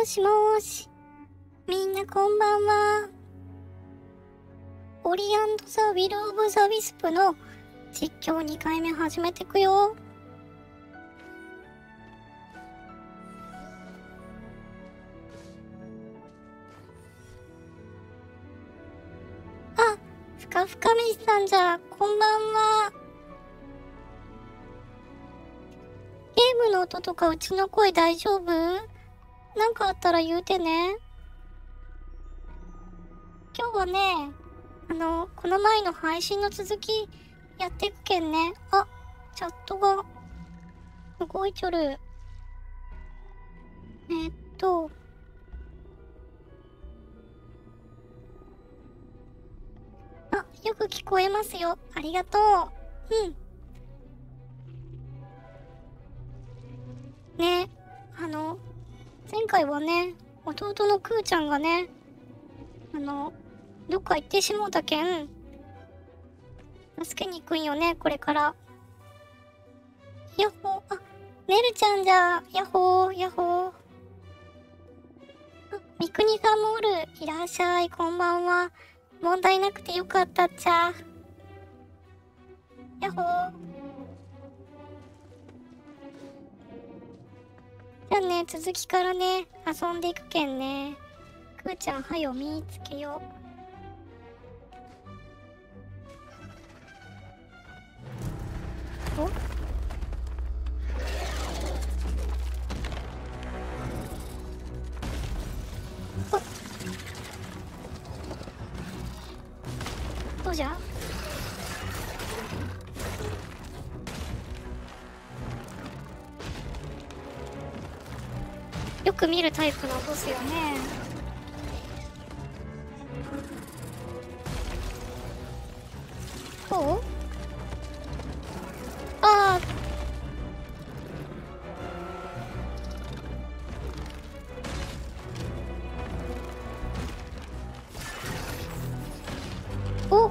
もしもーし。みんなこんばんは。オリアンド・ザ・ウィル・オブ・ザ・ウィスプの実況2回目始めてくよ。あ、ふかふか飯さんじゃ、こんばんは。ゲームの音とかうちの声大丈夫？なんかあったら言うてね。今日はね、この前の配信の続きやっていくけんね。あ、チャットが動いちょる。えっと、あ、よく聞こえますよ。ありがとう。うん。ね、前回はね、弟のくーちゃんがね、どっか行ってしもうたけん、助けに行くんよね、これから。ヤッホー、あ、ねるちゃんじゃ、ヤッホー、ヤッホー。あ、みくにさんもおる。いらっしゃい、こんばんは。問題なくてよかったっちゃ。ヤッホー。じゃあね、続きからね、遊んでいくけんね。くーちゃん、はよ見つけよう。お？どうじゃ？よく見るタイプのボスよね。こう？ああ。お。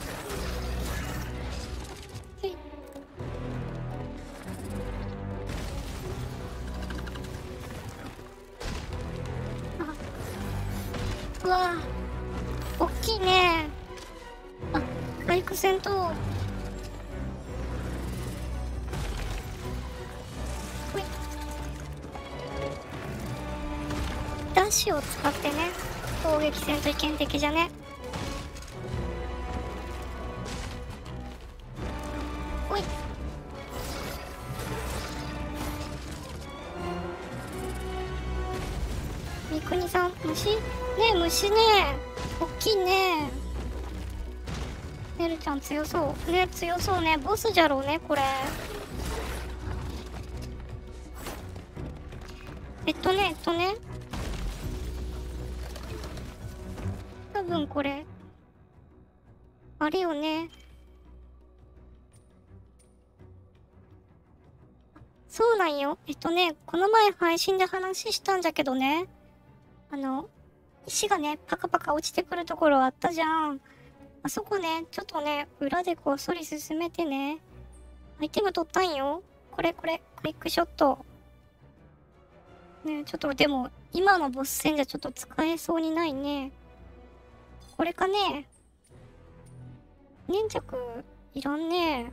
うわぁ、おっきいね。あ、バイク戦闘。ほい。ダッシュを使ってね、攻撃戦と意見的じゃね。ほい。みくにさん、虫ねえ、虫ね。おっきいね。ねるちゃん強そうね。強そうね。ボスじゃろうね、これ。多分これあれよね。そうなんよ。この前配信で話したんじゃけどね、石がね、パカパカ落ちてくるところあったじゃん。あそこね、ちょっとね、裏でこっそり進めてね、アイテム取ったんよ。これ、クイックショット。ね、ちょっとでも、今のボス戦じゃちょっと使えそうにないね。これかね。粘着、いらんね。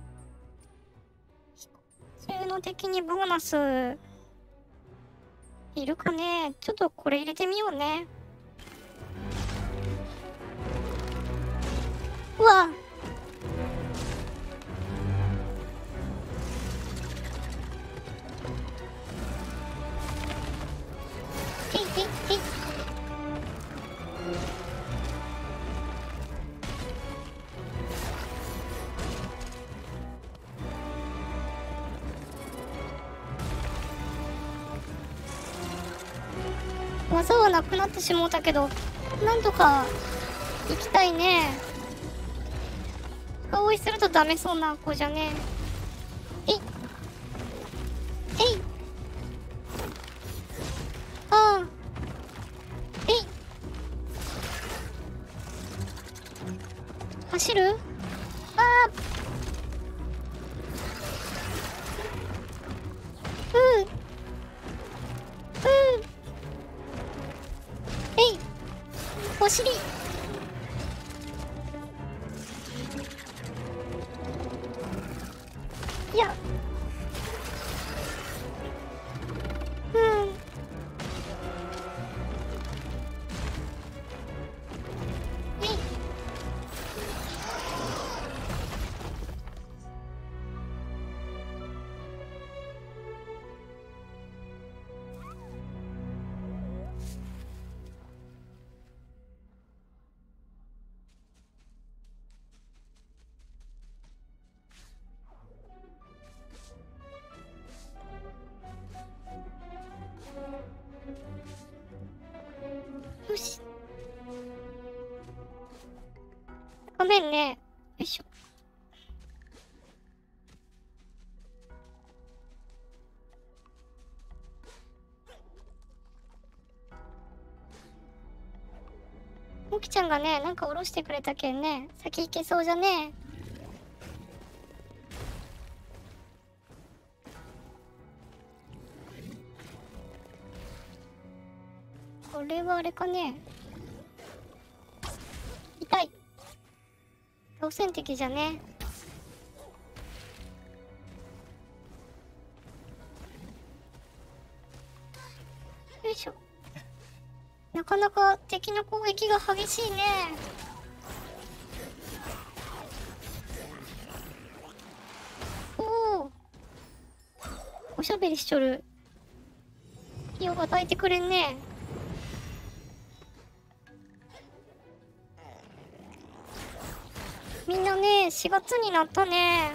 中の敵にボーナス、いるかね。ちょっとこれ入れてみようね。うわ。えいえいえい。技はなくなってしもうたけど、なんとか行きたいね。深追いするとダメそうな子じゃね。えいえい。ああ。えい。走る？ああ。うん。 お尻。いや、うん。えい。よし。ごめんね。よいしょ。モキちゃんがね、なんか下ろしてくれたけんね、先行けそうじゃね。これはあれかね。痛い。倒せん敵じゃね。よいしょ。なかなか敵の攻撃が激しいね。おお。おしゃべりしとる。火を与えてくれんね。みんなね、4月になったね。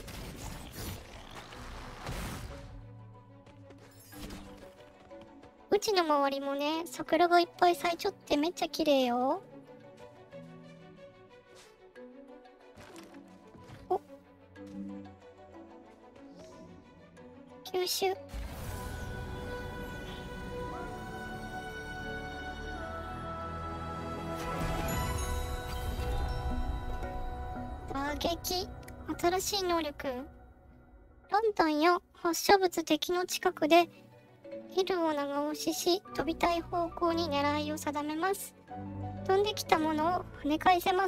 うちの周りもね、桜がいっぱい咲いちょってめっちゃ綺麗よ。お、吸収。打撃。新しい能力。ランタンや発射物敵の近くで L を長押しし、飛びたい方向に狙いを定めます。飛んできたものを跳ね返せます。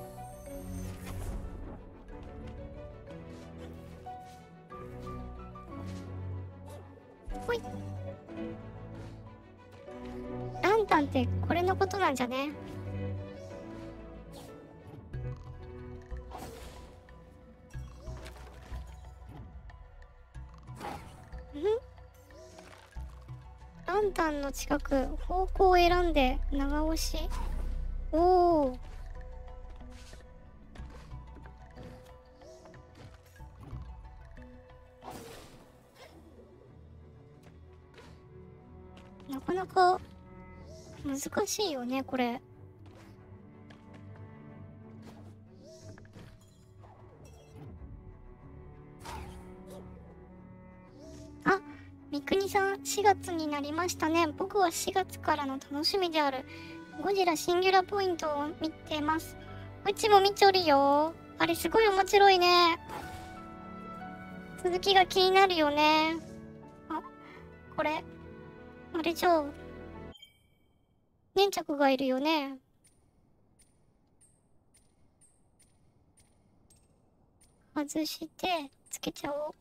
ほい。ランタンってこれのことなんじゃね。ランタンの近く、方向を選んで長押し。おお。なかなか難しいよね、これ。あ、三国さん、4月になりましたね。僕は4月からの楽しみであるゴジラシンギュラポイントを見てます。うちも見ちょるよ。あれすごい面白いね。続きが気になるよね。あ、これ、あれじゃあ、粘着がいるよね。外して、つけちゃおう。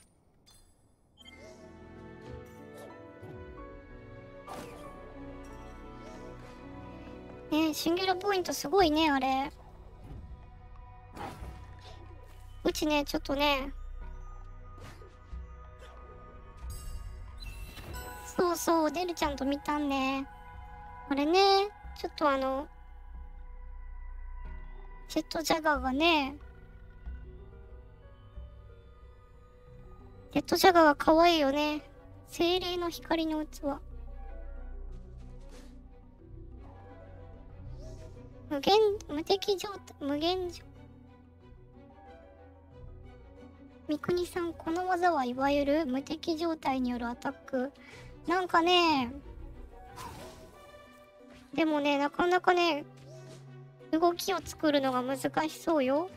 ねえ、シンギュラポイントすごいね、あれ。うちね、ちょっとね、そうそう、デルちゃんと見たんね。あれね、ちょっとジェットジャガーがね、ジェットジャガーが可愛いよね。精霊の光の器。無敵状態、無限状。三国さん、この技はいわゆる無敵状態によるアタック。なんかね、でもね、なかなかね、動きを作るのが難しそうよ。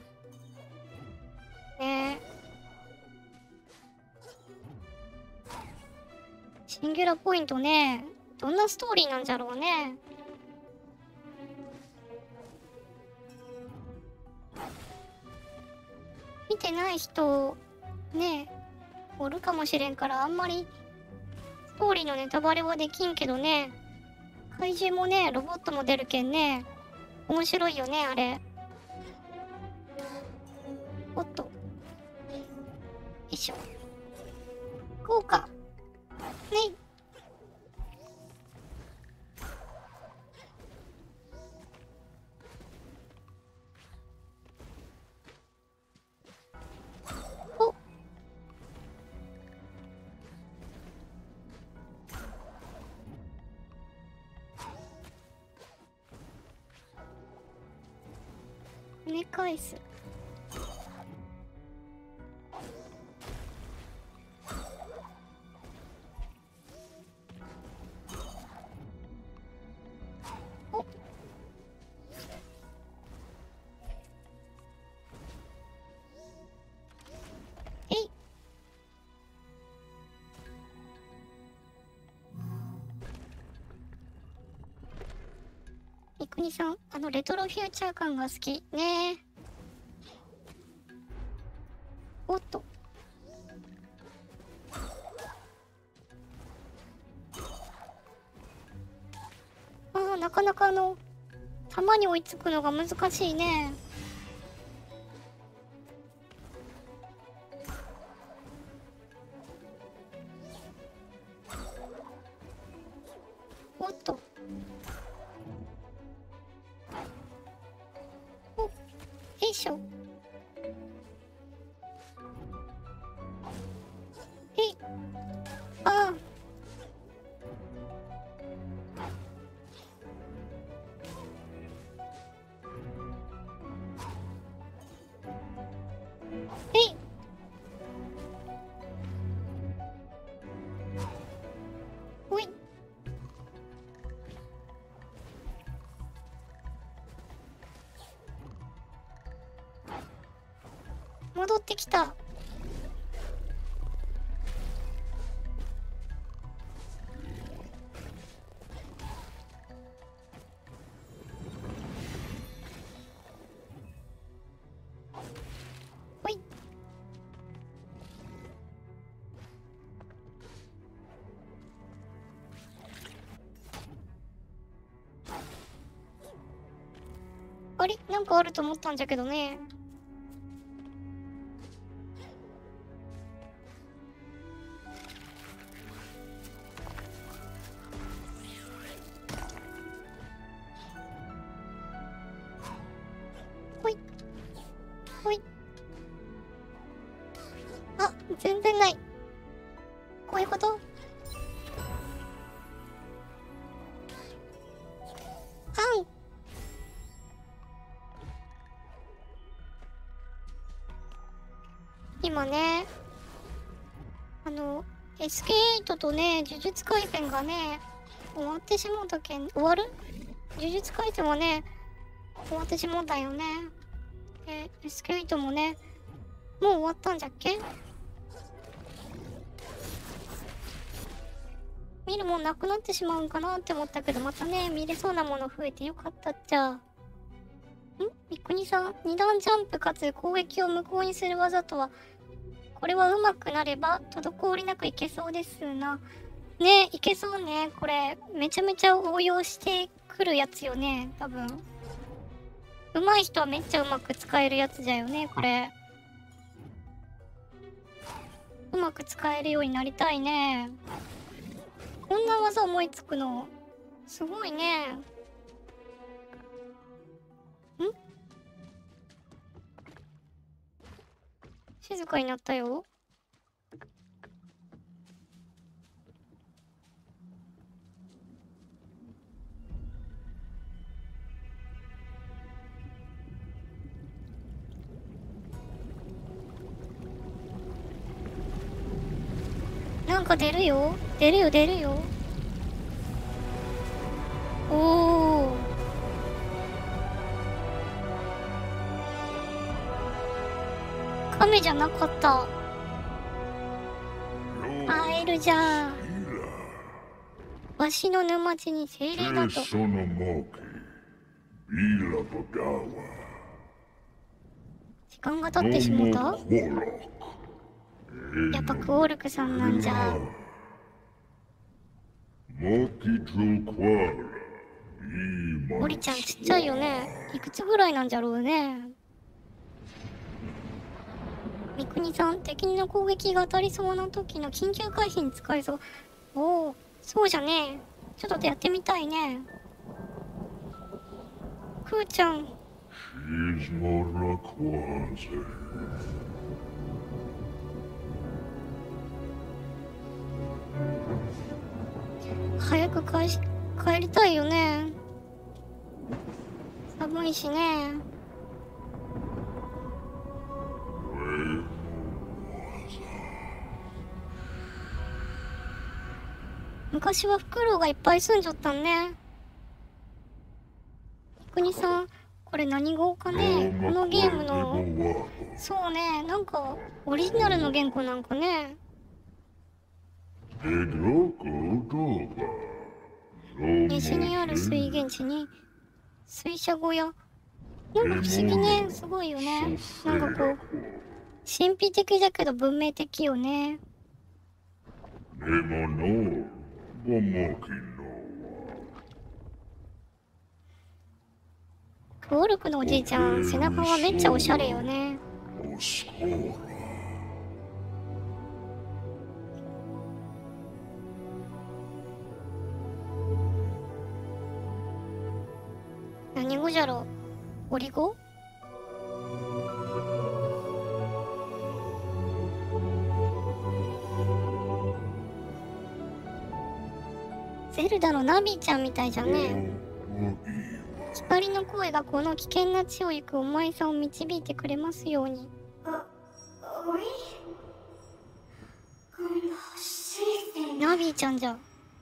ねえ。シンギュラポイントね、どんなストーリーなんじゃろうね。 てない人ねおるかもしれんから、あんまりストーリーのネタバレはできんけどね。怪獣もねロボットも出るけんね、面白いよねあれ。おっと、よいしょ、こうかね。お、跳ね返す。お、えい。みくにさん、レトロフューチャー感が好きね。おっと、なかなか弾に追いつくのが難しいね。おっと、お、よいしょ、えい、あえい、おい、戻ってきた。ほい、あれ、なんかあると思ったんじゃけどね。ほい、ほい、あ、全然ない。こういうこと。あん、今ね、SK8 とね、呪術廻戦がね、終わってしもうたけん、終わる？呪術廻戦はね、終わってしもうたよね。SK8 もね、もう終わったんじゃっけ？見るもんなくなってしまうんかなって思ったけど、またね、見れそうなもの増えてよかったっちゃ。みくにさん、二段ジャンプかつ攻撃を無効にする技とは、これは上手くなれば滞りなくいけそうですな。ね、いけそうね。これ、めちゃめちゃ応用してくるやつよね、多分。上手い人はめっちゃうまく使えるやつじゃよね、これ。うまく使えるようになりたいね。こんな技思いつくの、すごいね。静かになったよ。なんか出るよ。出るよ、出るよ。おー。亀じゃなかった。会えるじゃん。わしの沼地に精霊だと。 間が経ってしもた。やっぱクオルクさんなんじゃ。オリちゃんちっちゃいよね。いくつぐらいなんじゃろうね。三国さん、敵の攻撃が当たりそうな時の緊急回避に使えそう。おお、そうじゃね。ちょっとやってみたいね。クーちゃん。早く帰りたいよね。寒いしね。昔はフクロウがいっぱい住んじゃったんね。国さん、これ何語かね。このゲームの。そうね、なんかオリジナルの言語なんかね。西にある水源地に水車小屋。なんか不思議ね。すごいよね。なんかこう神秘的だけど文明的よね。クオルクのおじいちゃん、背中はめっちゃおしゃれよね。何語じゃろう。オリ語？ゼルダのナビちゃんみたいじゃね。光の声がこの危険な地を行くお前さんを導いてくれますように。ナビちゃんじゃ。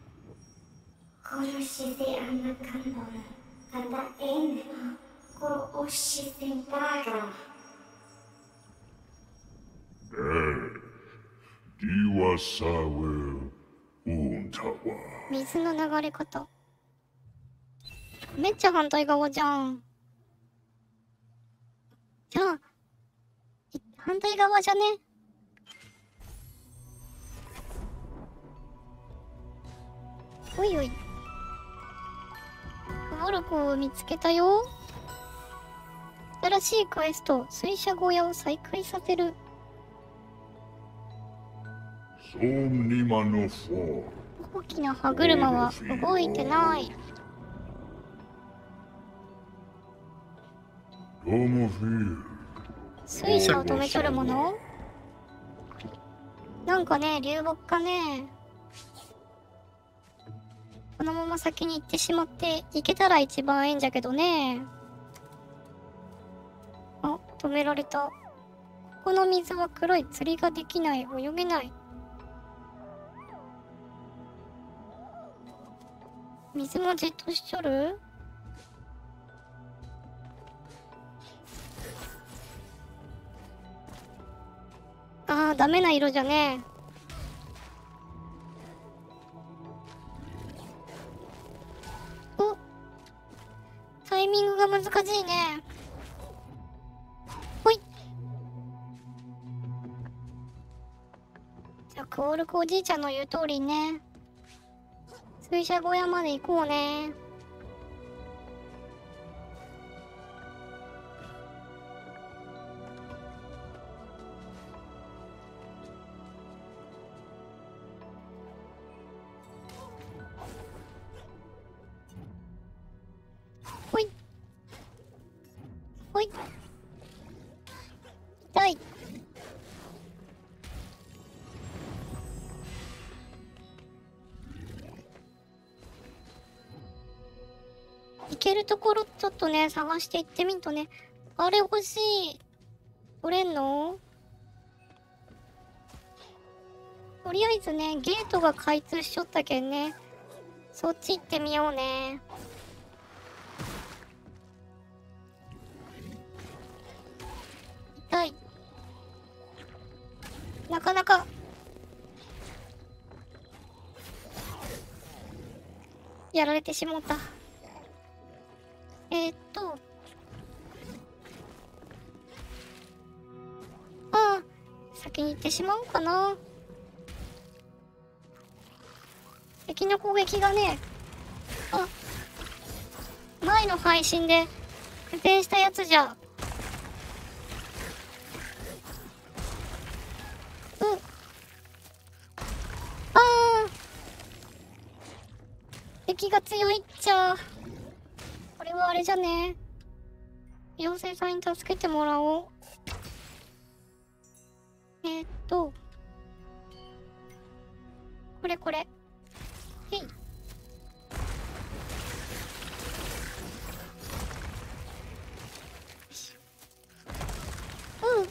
水の流れ方。めっちゃ反対側じゃん。じゃあ、反対側じゃね。おいおい。クオルクを見つけたよ。新しいクエスト、水車小屋を再開させる。大きな歯車は動いてない。水車を止めとるもの？なんかね、流木かね。このまま先に行ってしまって行けたら一番いいんじゃけどね。あ、止められた。ここの水は黒い。釣りができない。泳げない。水もじっとしちょる？あー、ダメな色じゃね。お、タイミングが難しいね。ほい。じゃあクオルクおじいちゃんの言う通りね。水車小屋まで行こうね。ほいほい。痛い。行けるところちょっとね探して行ってみんとね。あれ欲しい。取れんの？とりあえずねゲートが開通しちょったけんね、そっち行ってみようね。痛い。なかなかやられてしもった。 しまうかな。敵の攻撃がね、あ、前の配信で苦戦したやつじゃ。うん。あー。敵が強いっちゃ。これはあれじゃね。妖精さんに助けてもらおう。これこれ。へい。うん。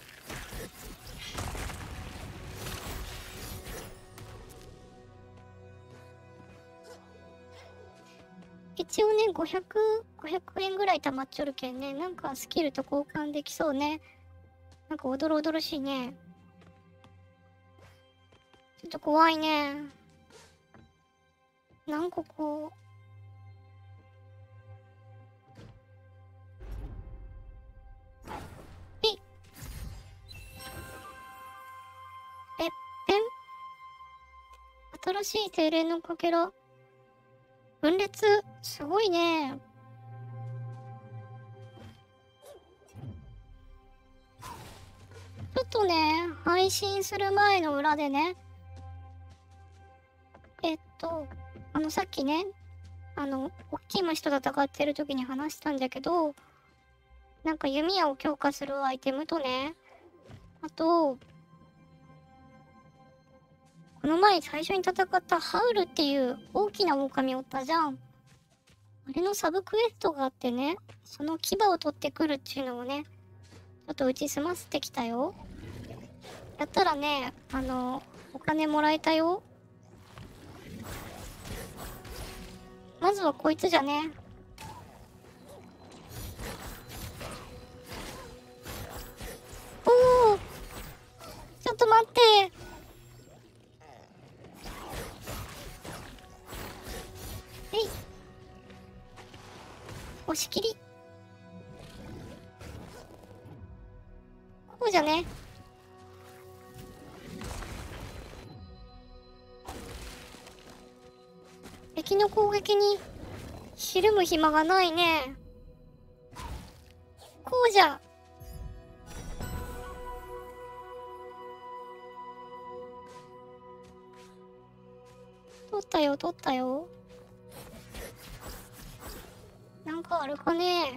一応ね、500円ぐらい貯まっちょるけんね。なんかスキルと交換できそうね。なんかおどろおどろしいね。ちょっと怖いね。何個こう。えっぺん。新しい精霊のかけら。分裂、すごいね。ちょっとね、配信する前の裏でね、さっきね、大きい虫と戦ってる時に話したんだけど、なんか弓矢を強化するアイテムとね、あと、この前最初に戦ったハウルっていう大きな狼おったじゃん。あれのサブクエストがあってね、その牙を取ってくるっていうのをね、ちょっと打ち済ませてきたよ。やったらね、お金もらえたよ。まずはこいつじゃね。おお、ちょっと待って。えい。押し切り。こうじゃね。敵の攻撃にひるむ暇がないね。こうじゃ。取ったよ、取ったよ。なんかあるかね。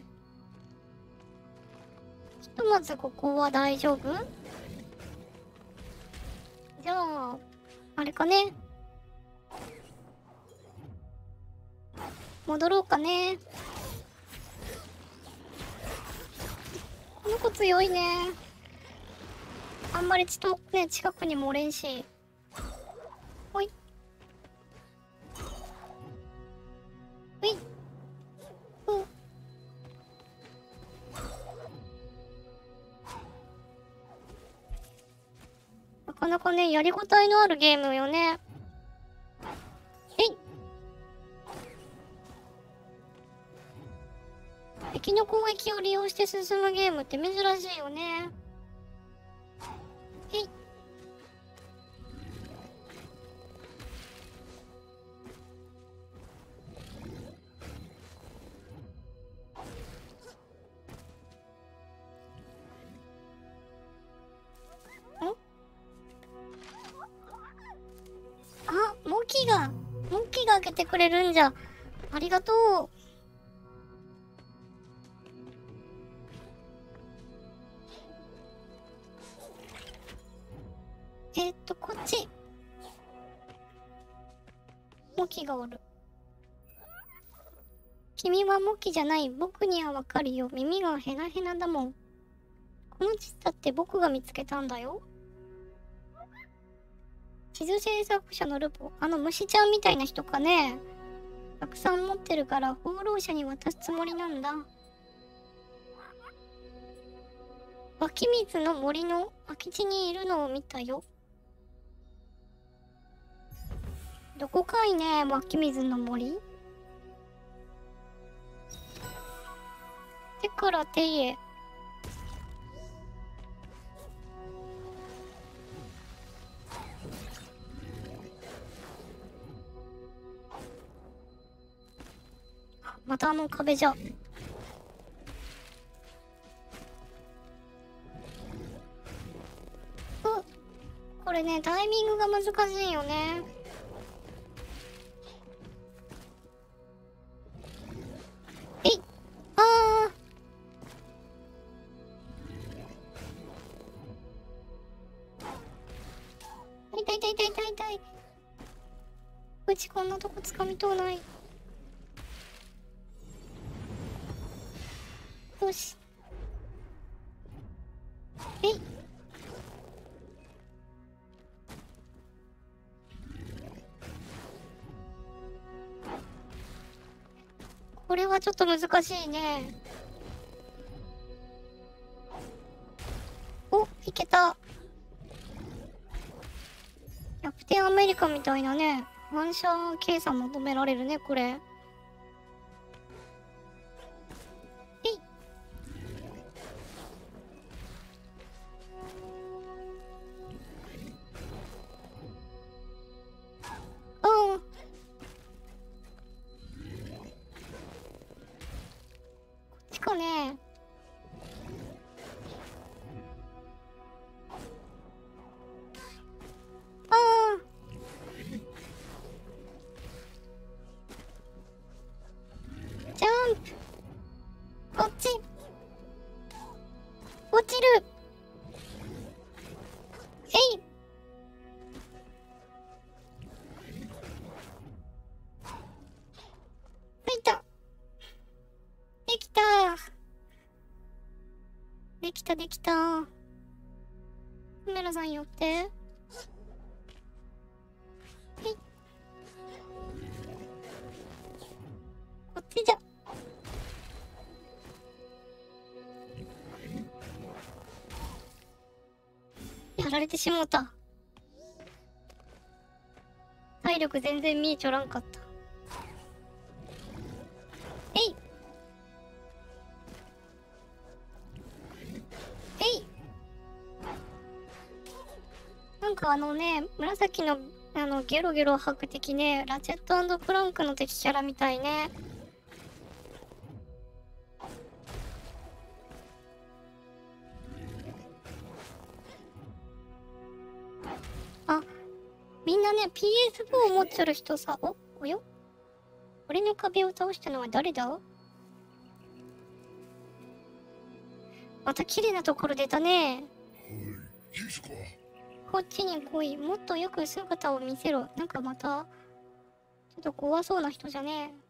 ひとまずここは大丈夫？じゃあ、あれかね。戻ろうかね。この子強いね。あんまりね、近くにもおれんし。ほい。ほい。うん。なかなかね、やりごたえのあるゲームよね。えい。敵の攻撃を利用して進むゲームって珍しいよね。えい。あ、モンキーが開けてくれるんじゃ。ありがとう。こっち。モキがおる。君はモキじゃない。僕にはわかるよ。耳がヘナヘナだもん。この地だって僕が見つけたんだよ。地図制作者のルポ。虫ちゃんみたいな人かね。たくさん持ってるから放浪者に渡すつもりなんだ。湧き水の森の空き地にいるのを見たよ。どこかいね、湧き水の森。手から手へ。 またあの壁じゃ。これね、タイミングが難しいよね。えい、あー、痛い痛い痛い痛い痛い。うちこんなとこ掴みとうない。よし。えい。これはちょっと難しいね。お、いけた。キャプテンアメリカみたいなね、反射計算求められるね、これ。えい。うん。こっちかね。ああ。ジャンプ。こっち。落ちる。えい。できた。できた。できたできた。カメラさん寄って。はい。こっちじゃ。やられてしもうた。体力全然見えちょらんかった。えい。えい。なんか紫のゲロゲロ吐く敵ね、ラチェットクランクの敵キャラみたいね。あ、みんなね、PS4 を持ってる人さ、およ、俺の壁を倒したのは誰だ？また綺麗なところ出たね。こっちに来い。もっとよく姿を見せろ。なんかまた、ちょっと怖そうな人じゃねえ。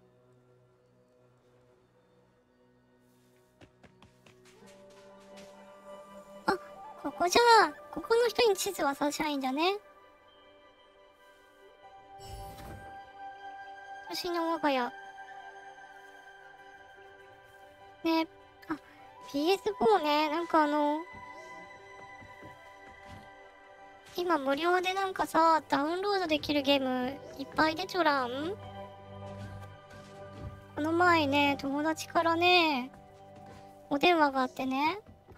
あ、ここじゃあ。ここの人に地図渡しゃいいんじゃね。私の我が家。ね、あ、PS4 ね。なんか今無料でなんかさ、ダウンロードできるゲームいっぱい出ちょらん？この前ね、友達からね、お電話があってね、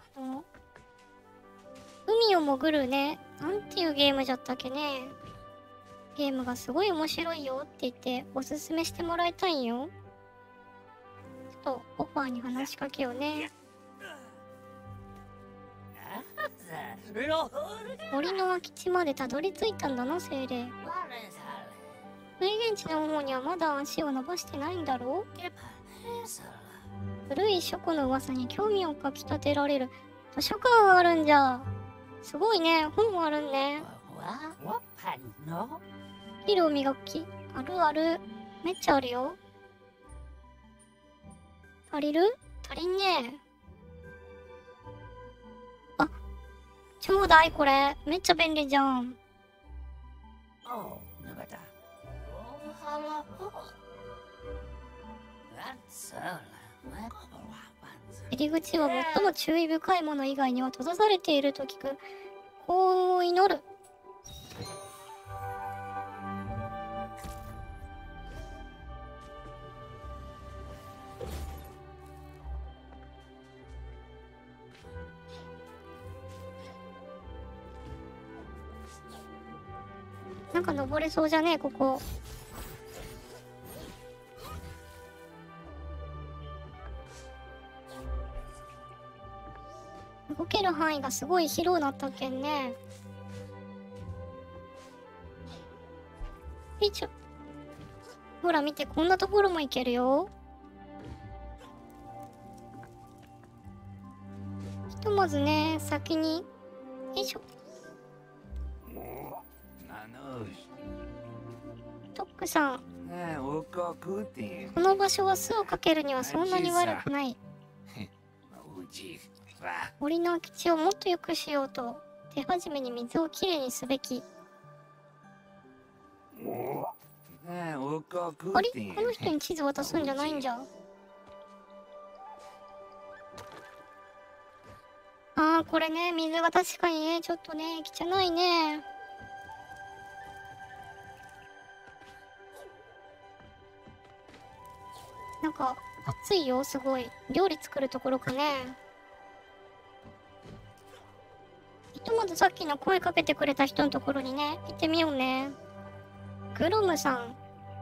海を潜るね、なんていうゲームじゃったっけね。ゲームがすごい面白いよって言っておすすめしてもらいたいんよ。ちょっとオファーに話しかけようね。森の空き地までたどり着いたんだな、精霊。水源地の方にはまだ足を伸ばしてないんだろう。古い書庫の噂に興味をかきたてられる図書館があるんじゃ。すごいね、本もあるんね。色磨き、あるある。めっちゃあるよ。足りる？足りんね。あ、ちょうだいこれ。めっちゃ便利じゃん。入り口は最も注意深いもの以外には閉ざされていると聞く。こう祈る。なんか登れそうじゃねえ、ここ。 動ける範囲がすごい広くなったけんね。よいしょ。ほら見て、こんなところも行けるよ。ひとまずね、先に、よいしょ。トックさん、この場所は巣をかけるにはそんなに悪くない。森の空き地をもっと良くしようと、手始めに水をきれいにすべき。あれ、この人に地図渡すんじゃないんじゃ。ああ、これね、水が確かにね、ちょっとね、汚いね。なんか、暑いよ、すごい。料理作るところかね。ひとまずさっきの声かけてくれた人のところにね、行ってみようね。グロムさん。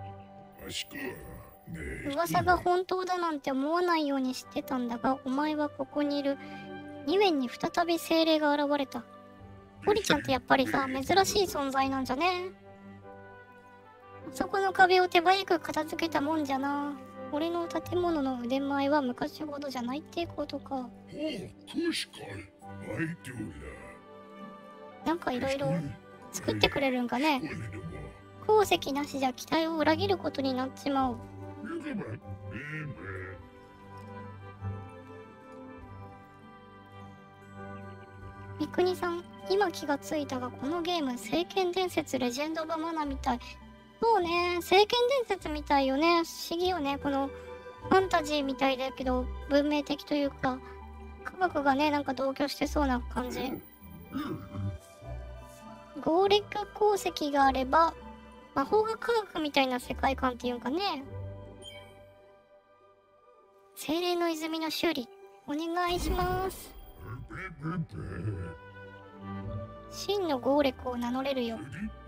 噂が本当だなんて思わないようにしてたんだが、お前はここにいる2面に再び精霊が現れた。ポリちゃんってやっぱりさ、珍しい存在なんじゃね。あそこの壁を手早く片付けたもんじゃな。俺の建物の腕前は昔ほどじゃないってことか。なんかいろいろ作ってくれるんかね。鉱石なしじゃ期待を裏切ることになっちまう。三國さん、今気がついたが、このゲーム、聖剣伝説レジェンド・オブ・マナみたい。そうね、聖剣伝説みたいよね。不思議よね。このファンタジーみたいだけど、文明的というか、科学がね、なんか同居してそうな感じ。ゴーレック鉱石があれば、魔法が科学みたいな世界観っていうんかね。精霊の泉の修理、お願いします。真のゴーレックを名乗れるよ。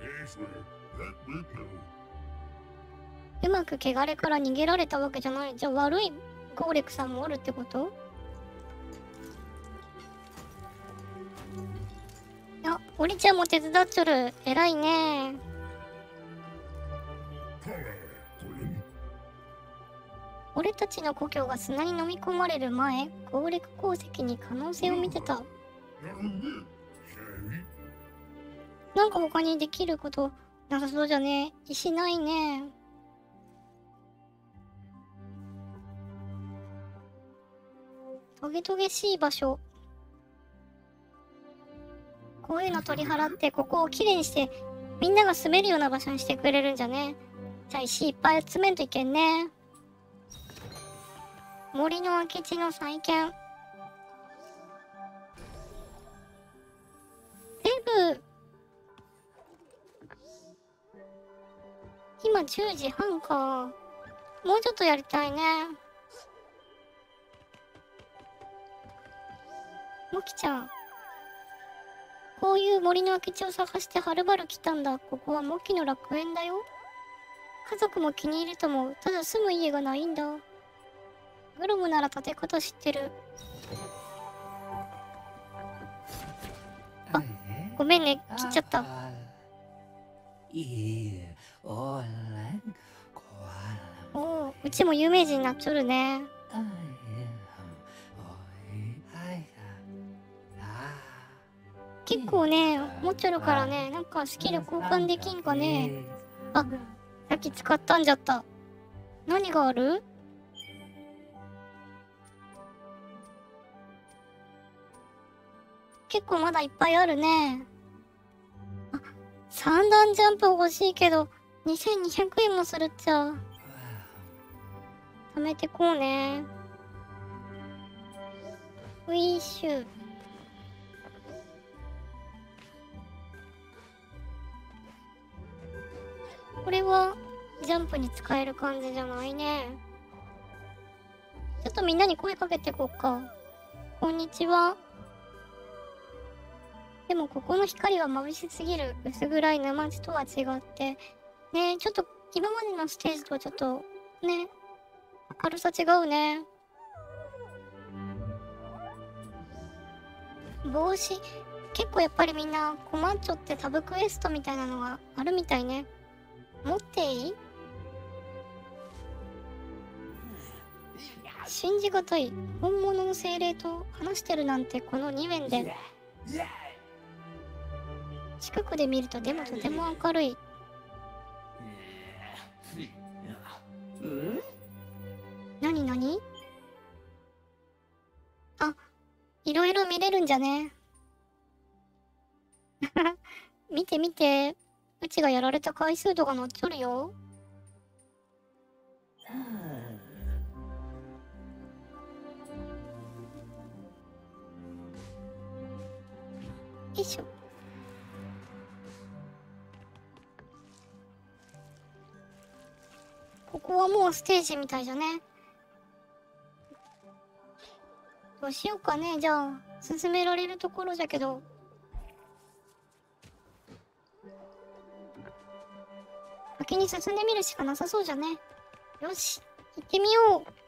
うまく汚れから逃げられたわけじゃない。じゃあ悪いゴーレックさんもおるってこと？あ、オリちゃんも手伝っちょる。偉いね。俺たちの故郷が砂に飲み込まれる前、ゴーレク鉱石に可能性を見てた。なんか他にできることなさそうじゃね。石ないね。トゲトゲしい場所。こういうの取り払ってここをきれいにしてみんなが住めるような場所にしてくれるんじゃね。じゃあ石いっぱい集めんといけんね。森の空き地の再建。デブ。今10時半か。もうちょっとやりたいね。モキちゃん。こういう森の空き地を探してはるばる来たんだ。ここはモキの楽園だよ。家族も気に入ると思う。ただ住む家がないんだ。グロムなら建て方知ってる。あ、ごめんね、切っちゃった。おお、うちも有名人になっちょるね。結構ね、持っちょるからね、なんかスキル交換できんかね。あ、さっき使ったんじゃった。何がある？結構まだいっぱいあるね。あ、3段ジャンプ欲しいけど、2200円もするっちゃ。貯めてこうね。ウィッシュ。これはジャンプに使える感じじゃないね。ちょっとみんなに声かけてこうか。こんにちは。でもここの光は眩しすぎる。薄暗い沼地とは違って。ね、ちょっと今までのステージとはちょっとね、明るさ違うね。 帽子。結構やっぱりみんなコマンチョってサブクエストみたいなのがあるみたいね。持っていい？信じがたい。本物の精霊と話してるなんてこの2面で。近くで見るとでもとても明るい。何何？あ、いろいろ見れるんじゃね。見て見て。うちがやられた回数とか載っちょるよ。よいしょ。ここはもうステージみたいじゃね。どうしようかね。じゃあ進められるところじゃけど、先に進んでみるしかなさそうじゃね。よし、行ってみよう。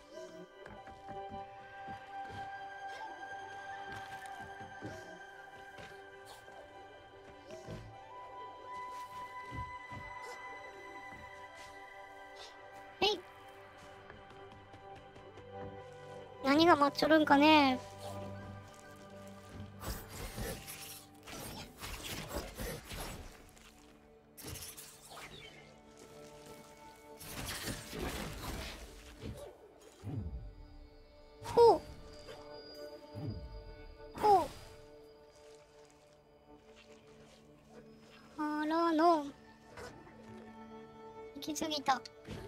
何が待っちょるんかね。ほうほう。あらの。行き過ぎた。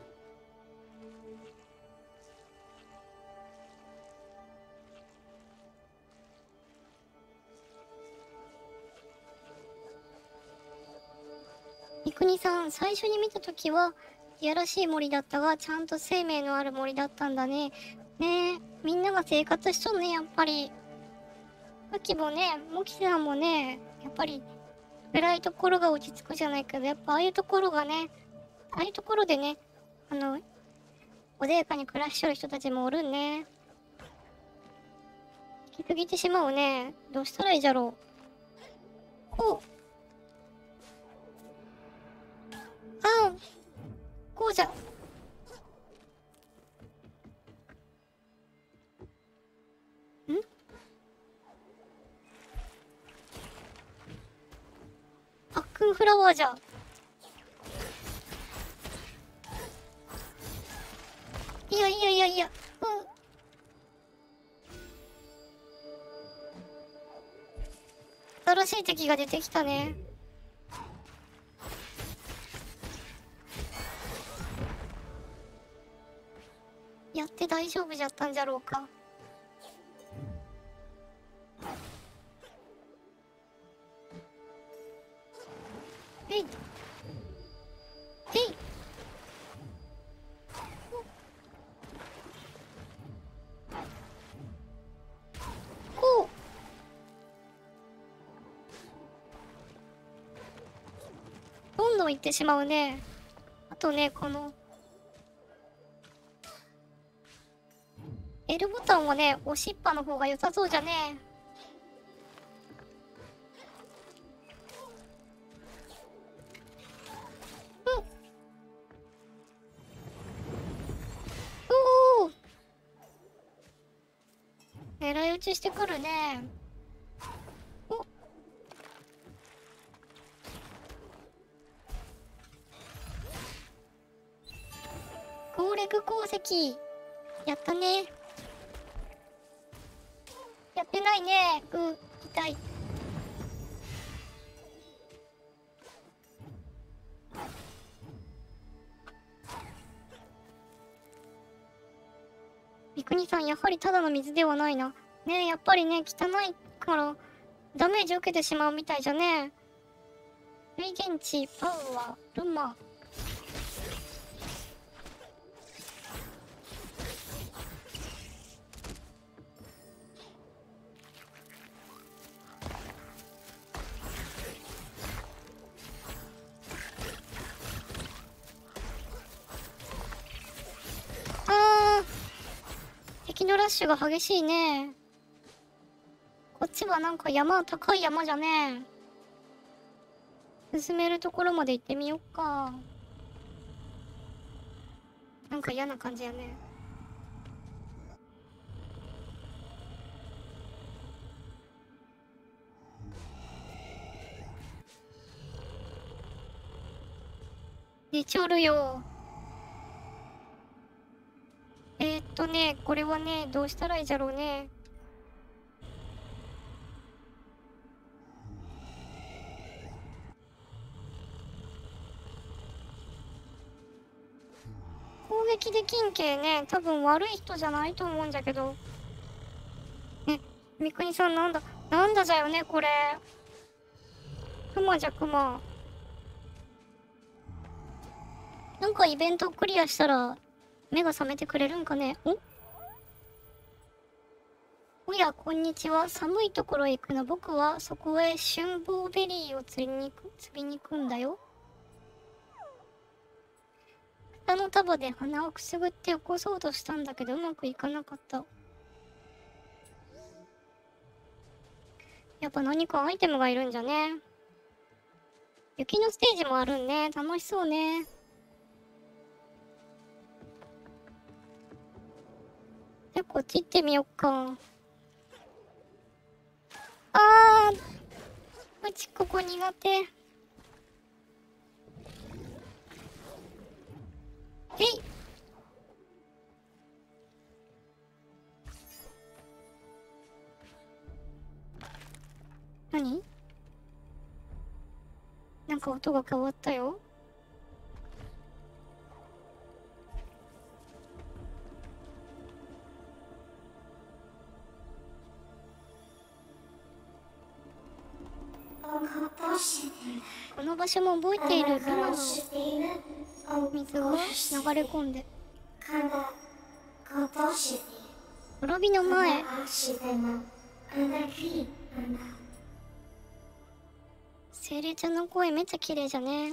三国さん、最初に見たときはいやらしい森だったが、ちゃんと生命のある森だったんだね。ねえ、みんなが生活しとんね、やっぱり。さっきもね、モキさんもね、やっぱり暗いところが落ち着くじゃないけど、やっぱああいうところがね、ああいうところでね、穏やかに暮らしとる人たちもおるんね。行き過ぎてしまうね。どうしたらいいじゃろう。ほう。ああ、こうじゃ。ん？パックンフラワーじゃ。いやいやいやいや。新しい敵が出てきたね。やって大丈夫じゃったんじゃろうか。えいえい。こう。どんどん行ってしまうね。あとね、この L ボタンはね、押しっぱの方が良さそうじゃね。おお、狙い撃ちしてくるね。お、攻略鉱石。やったね。やってないね。痛い。三国さん、やはりただの水ではないな。ねえ、やっぱりね、汚いからダメージ受けてしまうみたいじゃね。雷電池、パワー、ルマ。敵のラッシュが激しいね。こっちちはなんか高い山じゃねえ。進めるところまで行ってみよっか。なんか嫌な感じやね。寝ちょるよ。これはね、どうしたらいいじゃろうね。攻撃できんけね、多分悪い人じゃないと思うんじゃけど。三國さんなんだじゃよね、これ。クマじゃクマ。なんかイベントクリアしたら、目が覚めてくれるんかね。おや、こんにちは。寒いところへ行くの。僕はそこへ春ボーベリーを釣りに行くんだよ。草の束で鼻をくすぐって起こそうとしたんだけど、うまくいかなかった。やっぱ何かアイテムがいるんじゃね。雪のステージもあるんね。楽しそうね。じゃあこっち行ってみよっか。うちここ苦手。えい。何？なんか音が変わったよ。この場所も覚えている。ルナの水が流れ込んで。滅びの前。精霊ちゃんの声めっちゃ綺麗じゃね。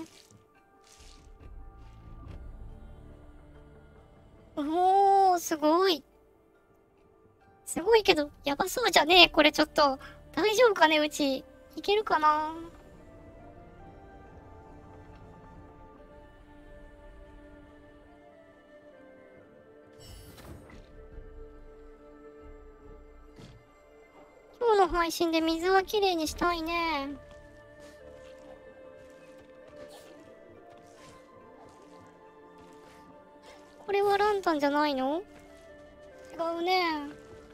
おー、すごい。すごいけど、やばそうじゃねえ。これちょっと。大丈夫かね、うち。いけるかな。今日の配信で水はきれいにしたいね。これはランタンじゃないの？違うね。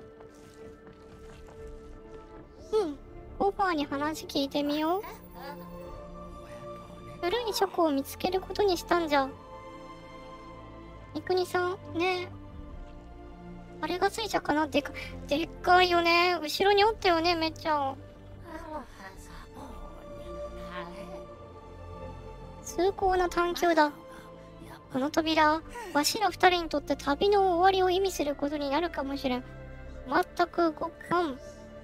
オファーに話聞いてみよう。古い書庫を見つけることにしたんじゃ。三國さん、ねえ。あれがついちゃうかな。でっかいよね。後ろにおったよね、めっちゃ。崇高な探求だ。この扉、わしら二人にとって旅の終わりを意味することになるかもしれん。全く動かん。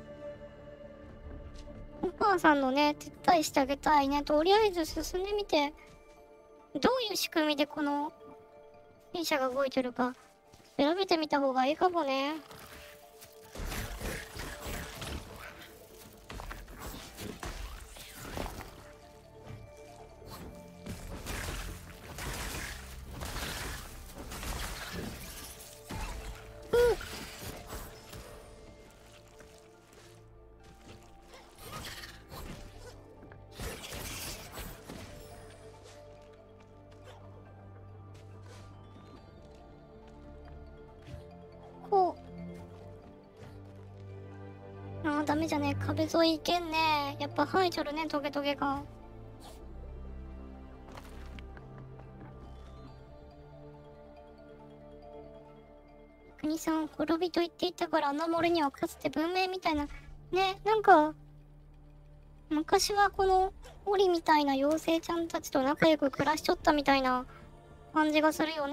お母さんのね、手伝いしてあげたいね。とりあえず進んでみて、どういう仕組みでこの戦車が動いてるか調べてみた方がいいかもね。こう。ダメじゃねえ。壁沿い行けんね。やっぱ生えちょるね、トゲトゲが。国さん、滅びと言っていたからあの森にはかつて文明みたいな。ね、なんか、昔はこの檻みたいな妖精ちゃんたちと仲良く暮らしちょったみたいな感じがするよね。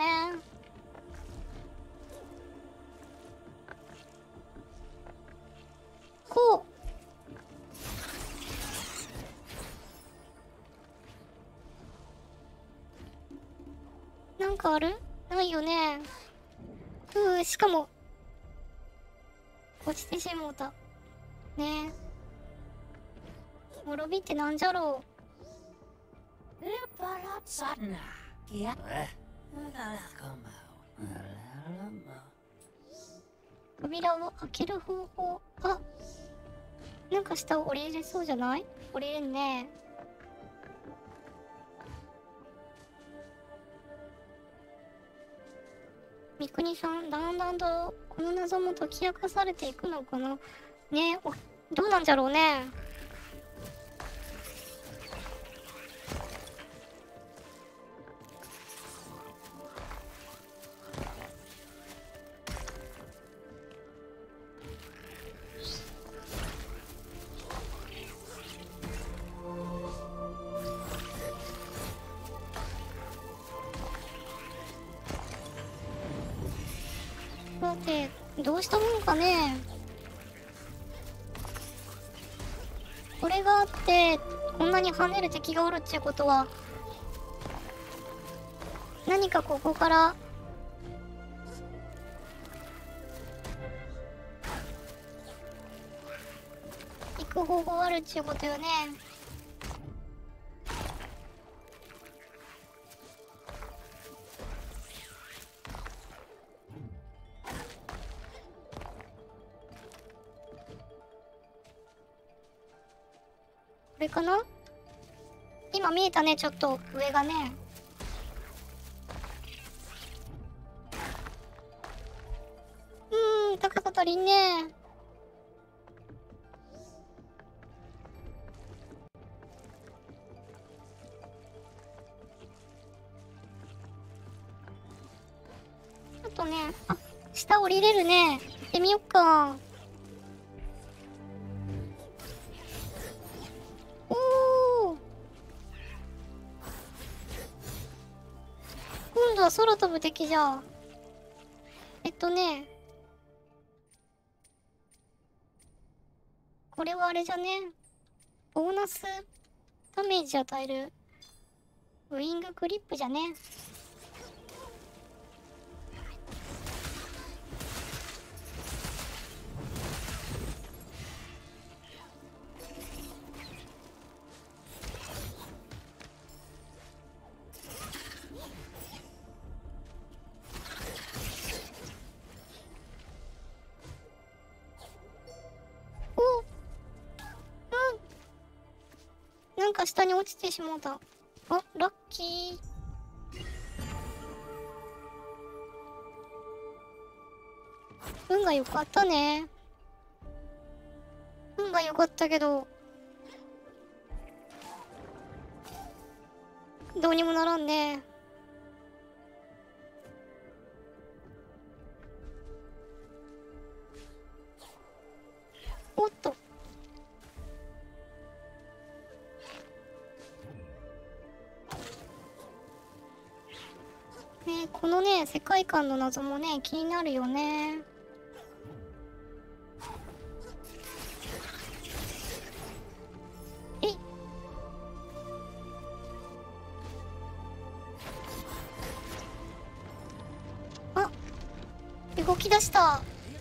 こう。なんかある？ないよね。しかも、落ちてしもうた。ねえ。 滅びってなんじゃろう。扉を開ける方法。あ、なんか下を降りれそうじゃない？降りれんね。三國さん、だんだんとこの謎も解き明かされていくのかな。ね、どうなんじゃろうね。だってどうしたもんかね。これがあってこんなに跳ねる敵がおるっちゅうことは、何かここから行く方法あるっちゅうことよね。これかな？今見えたね、ちょっと上がね。高さ足りんね。ちょっとね、あ、下降りれるね。行ってみよっか。今度は空飛ぶ敵じゃ。これはあれじゃね。ボーナスダメージ与えるウイングクリップじゃね。なんか下に落ちてしもうた。あ、ラッキー。運が良かったね。運が良かったけど、どうにもならんね。おっと。ね、このね、世界観の謎もね、気になるよね。えっ。あ、動き出した。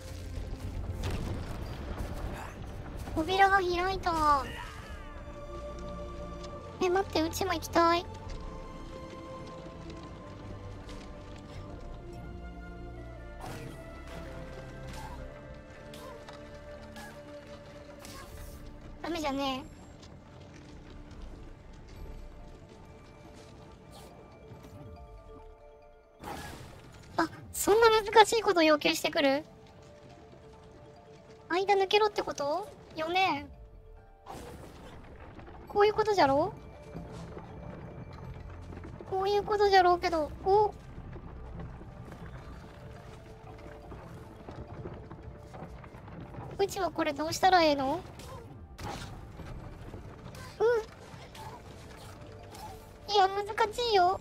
扉が開いた。え、待って、うちも行きたい。ダメじゃねえ。あ、そんな難しいこと要求してくる？間抜けろってことよね。こういうことじゃろ？こういうことじゃろうけど、うちはこれどうしたらええの？いや、難しいよ。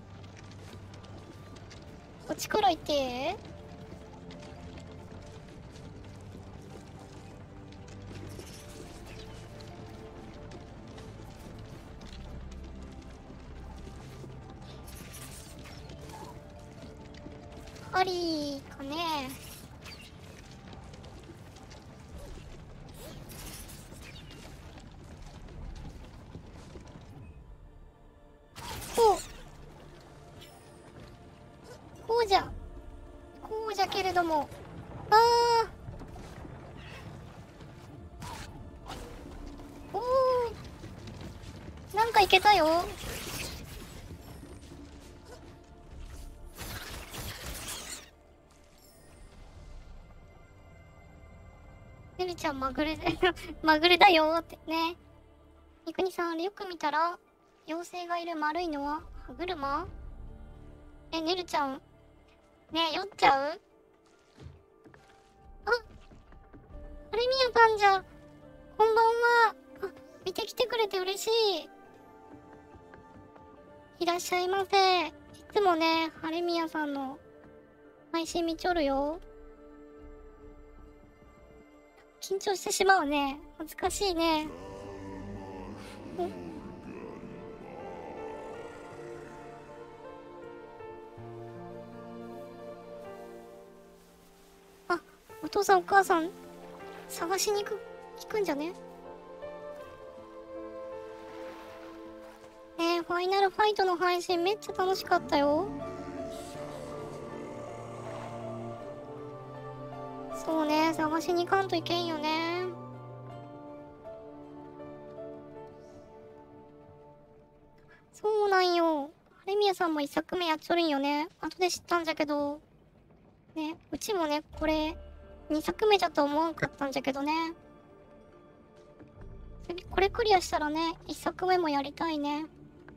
こっちから行って。ありかね。 こうじゃ。こうじゃけれども。あー。おー。なんかいけたよ。ねるちゃんまぐれでまぐれだよーってね。みくにさん、あれよく見たら、妖精がいる丸いのは歯車？ねるちゃん。ね酔っちゃう？あ、あれみやさんじゃ。こんばんは。あ、見てきてくれて嬉しい。いらっしゃいませ。いつもね、ハレミヤさんの配信見ちょるよ。緊張してしまうね。恥ずかしいね。あ、お父さんお母さん、探しに行くんじゃね？ファイナルファイトの配信めっちゃ楽しかったよ。そうね、探しに行かんといけんよね。そうなんよ。ハレミヤさんも一作目やっちょるんよね。後で知ったんじゃけど。ね、うちもね、これ、2作目じゃと思わんかったんじゃけどね。次、これクリアしたらね、1作目もやりたいね。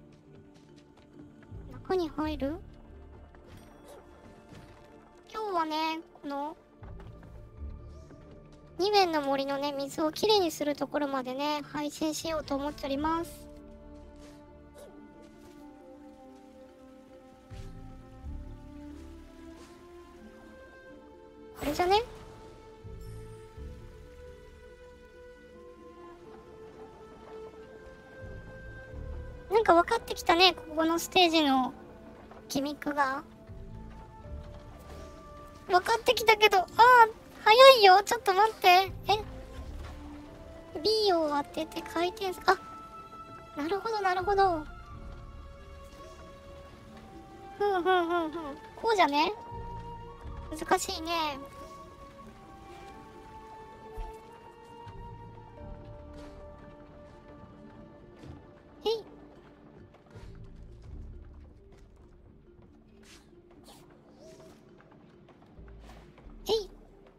中に入る？今日はね、この、2面の森のね、水をきれいにするところまでね、配信しようと思っております。これじゃね？なんか分かってきたね、ここのステージのギミックが。分かってきたけど、早いよ。ちょっと待って。B を当てて回転す、なるほど、なるほど。こうじゃね？難しいね。えい。えい。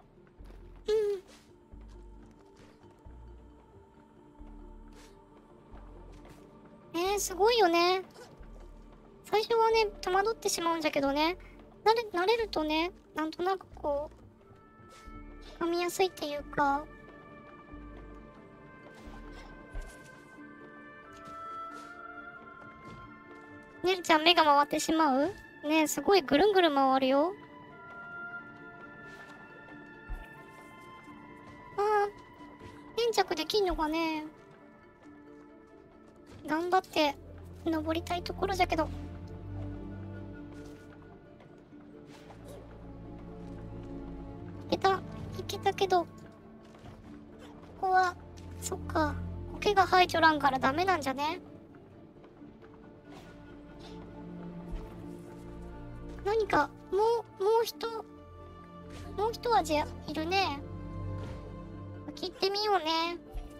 すごいよね。最初はね、戸惑ってしまうんじゃけどね。慣れるとね、なんとなくこう、噛みやすいっていうか。ねるちゃん目が回ってしまう？ねえ、すごいぐるんぐるん回るよ。粘着できんのかね。頑張って登りたいところじゃけど。いけたけど、ここは、そっか、苔が生えちょらんからダメなんじゃね。何か、もう一味いるね。切ってみようね。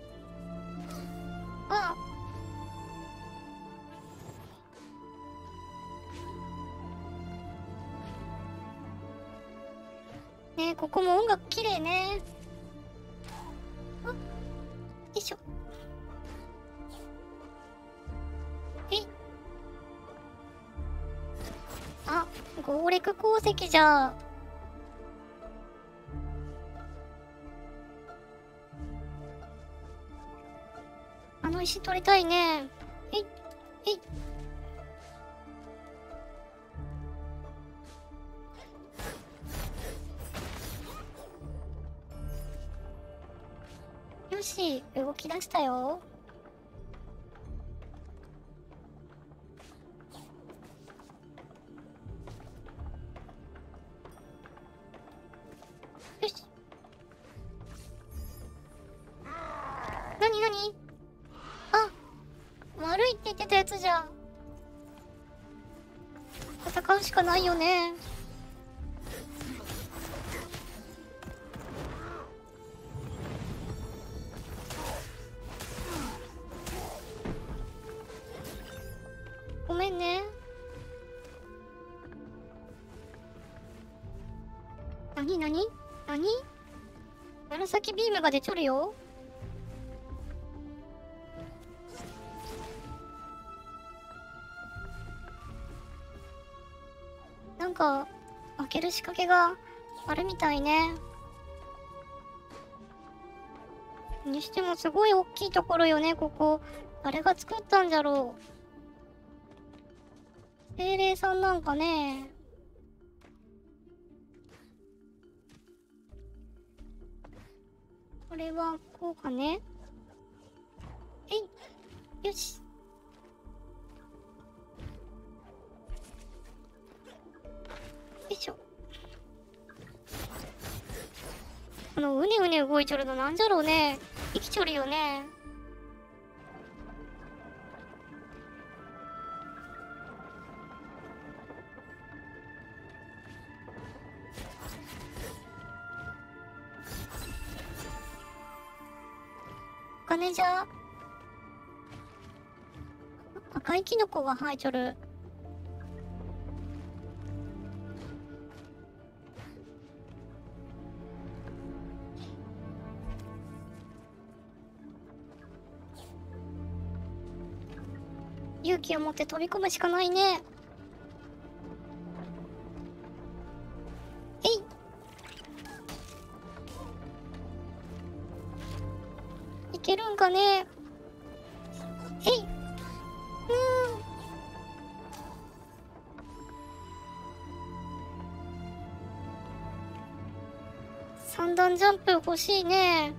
ね、ここも音楽綺麗ね。よいしょ。ゴーレク鉱石じゃ。あの石取りたいね。よし、動き出したよ。よし。なに？悪いって言ってたやつじゃん。戦うしかないよね。 めんね。なになになに？紫ビームが出ちょるよ。なんか開ける仕掛けがあるみたいね。にしてもすごい大きいところよね、ここ。誰が作ったんじゃろう。精霊さんなんかね。これはこうかね。えい、よし。よいしょ。このうねうね動いちょるのなんじゃろうね。生きちょるよね。お金じゃ。赤いキノコが生えちょる。勇気を持って飛び込むしかないね。えい。いけるんかね。えい。3段ジャンプ欲しいね。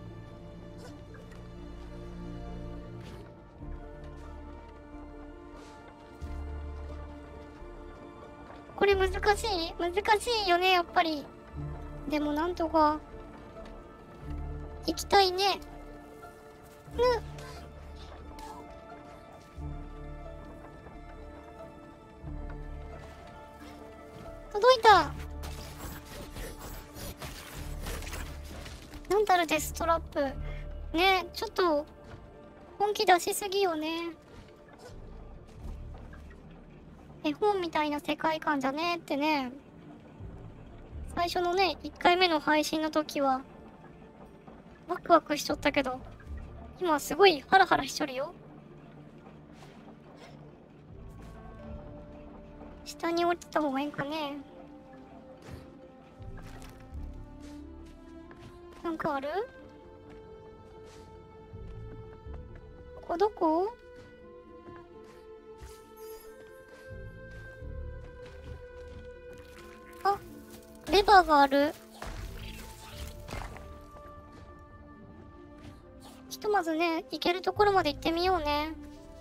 これ難しいよね、やっぱり。でもなんとか行きたいね。届いた。なんだろデストラップ。ね、ちょっと本気出しすぎよね。絵本みたいな世界観じゃねってね。最初のね、1回目の配信の時はワクワクしちゃったけど、今すごいハラハラしちょるよ。下に落ちた方がいいかね。なんかある？ここどこ？あ、レバーがある。ひとまずね、行けるところまで行ってみようね。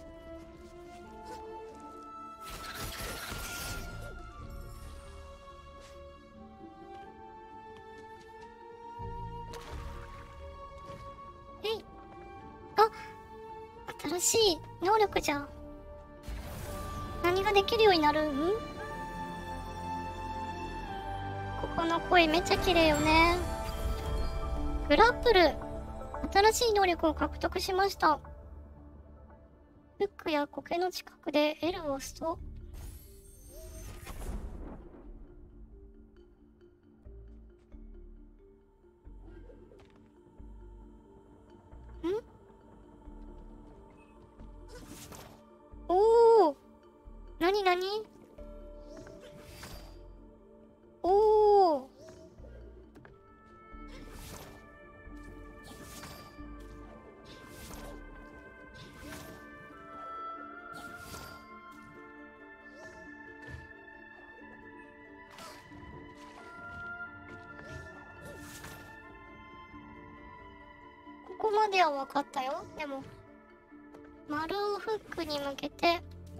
えい。あ、新しい能力じゃん。何ができるようになるん？ここの声めっちゃ綺麗よね。グラップル。新しい能力を獲得しました。フックや苔の近くで L を押すと、おお、なになに？おお、ここまでは分かったよ。でも丸をフックに向けて、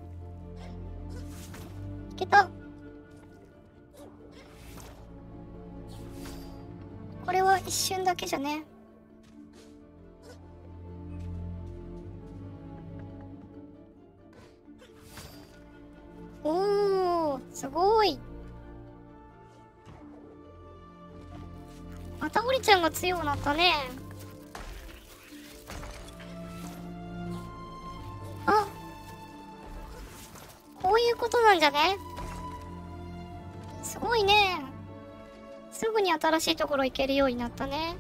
いけた。これは一瞬だけじゃね。おー、すごい。またオリちゃんが強くなったね。あ、こうことなんじゃね？すごいね。すぐに新しいところ行けるようになったね。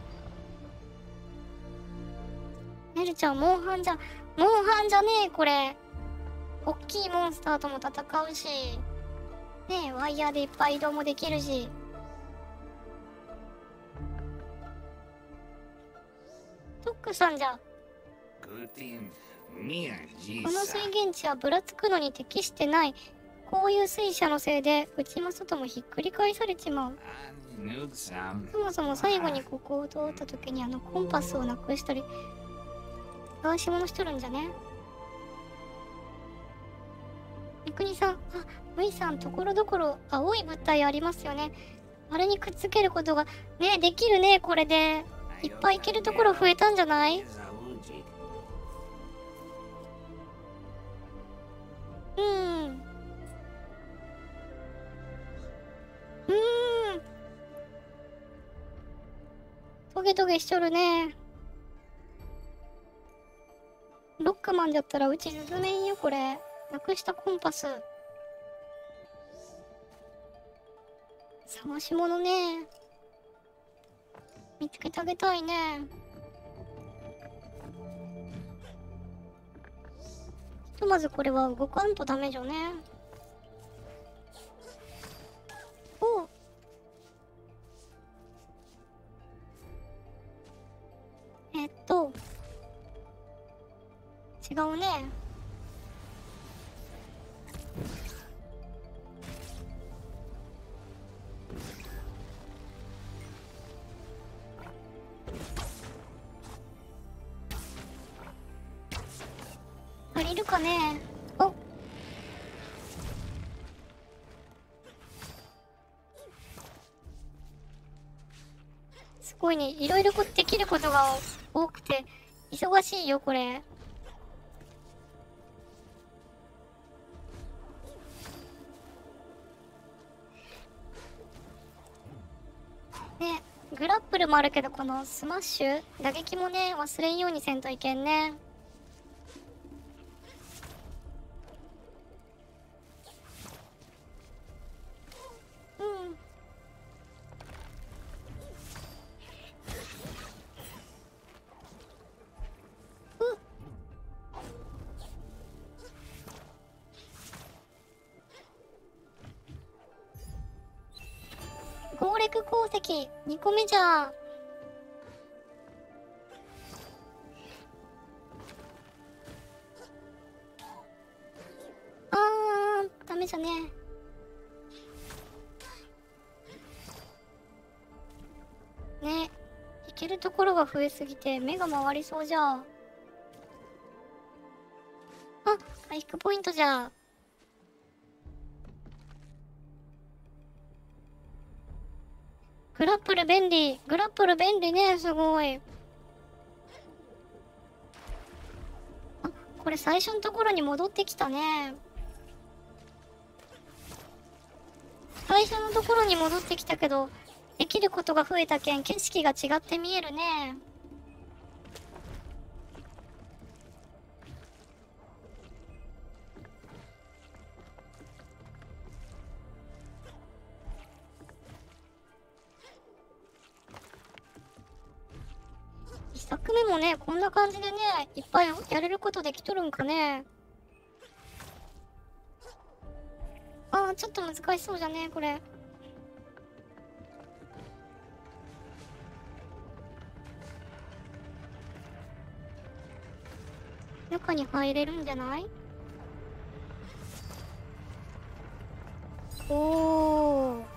ねるちゃん、モンハンじゃねえ、これ。おっきいモンスターとも戦うし。ねえ、ワイヤーでいっぱい移動もできるし。トックさんじゃ。この水源地はぶらつくのに適してない。こういう水車のせいで内も外もひっくり返されちまう。そもそも最後にここを通った時にコンパスをなくしたり探し物しとるんじゃね。みくにさん、むいさん、ところどころ青い物体ありますよね。あれにくっつけることがねできるね。これでいっぱい行けるところ増えたんじゃない？トゲトゲしとるね。ロックマンだったらうち進めんよ、これ。なくしたコンパス。探し物ね。見つけてあげたいね。ひとまずこれは動かんとダメじゃね。おう。違うね。足りるかね。お、すごいね。いろいろできることが多くて忙しいよ、これ。ね、グラップルもあるけど、このスマッシュ打撃もね忘れんようにせんといけんね。ゴーレク鉱石2個目じゃ。ダメじゃね。ね、行けるところが増えすぎて目が回りそうじゃ。回復ポイントじゃ。グラップル便利。グラップル便利ね、すごい。これ最初のところに戻ってきたね。最初のところに戻ってきたけど、できることが増えたけん景色が違って見えるね。1作目もね、こんな感じでね、いっぱいやれることできとるんかね。ちょっと難しそうじゃね、これ。中に入れるんじゃない？おー。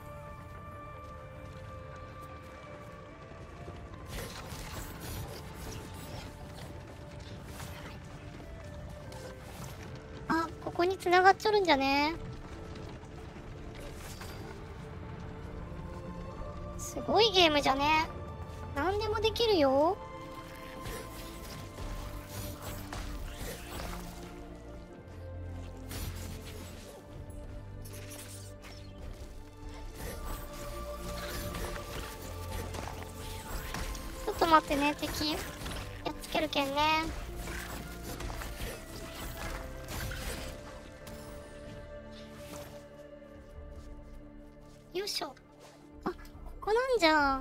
ここに繋がっちょるんじゃね。すごいゲームじゃね。何でもできるよ。ちょっと待ってね、敵やっつけるけんね。 よいしょ。あ、ここなんじゃ。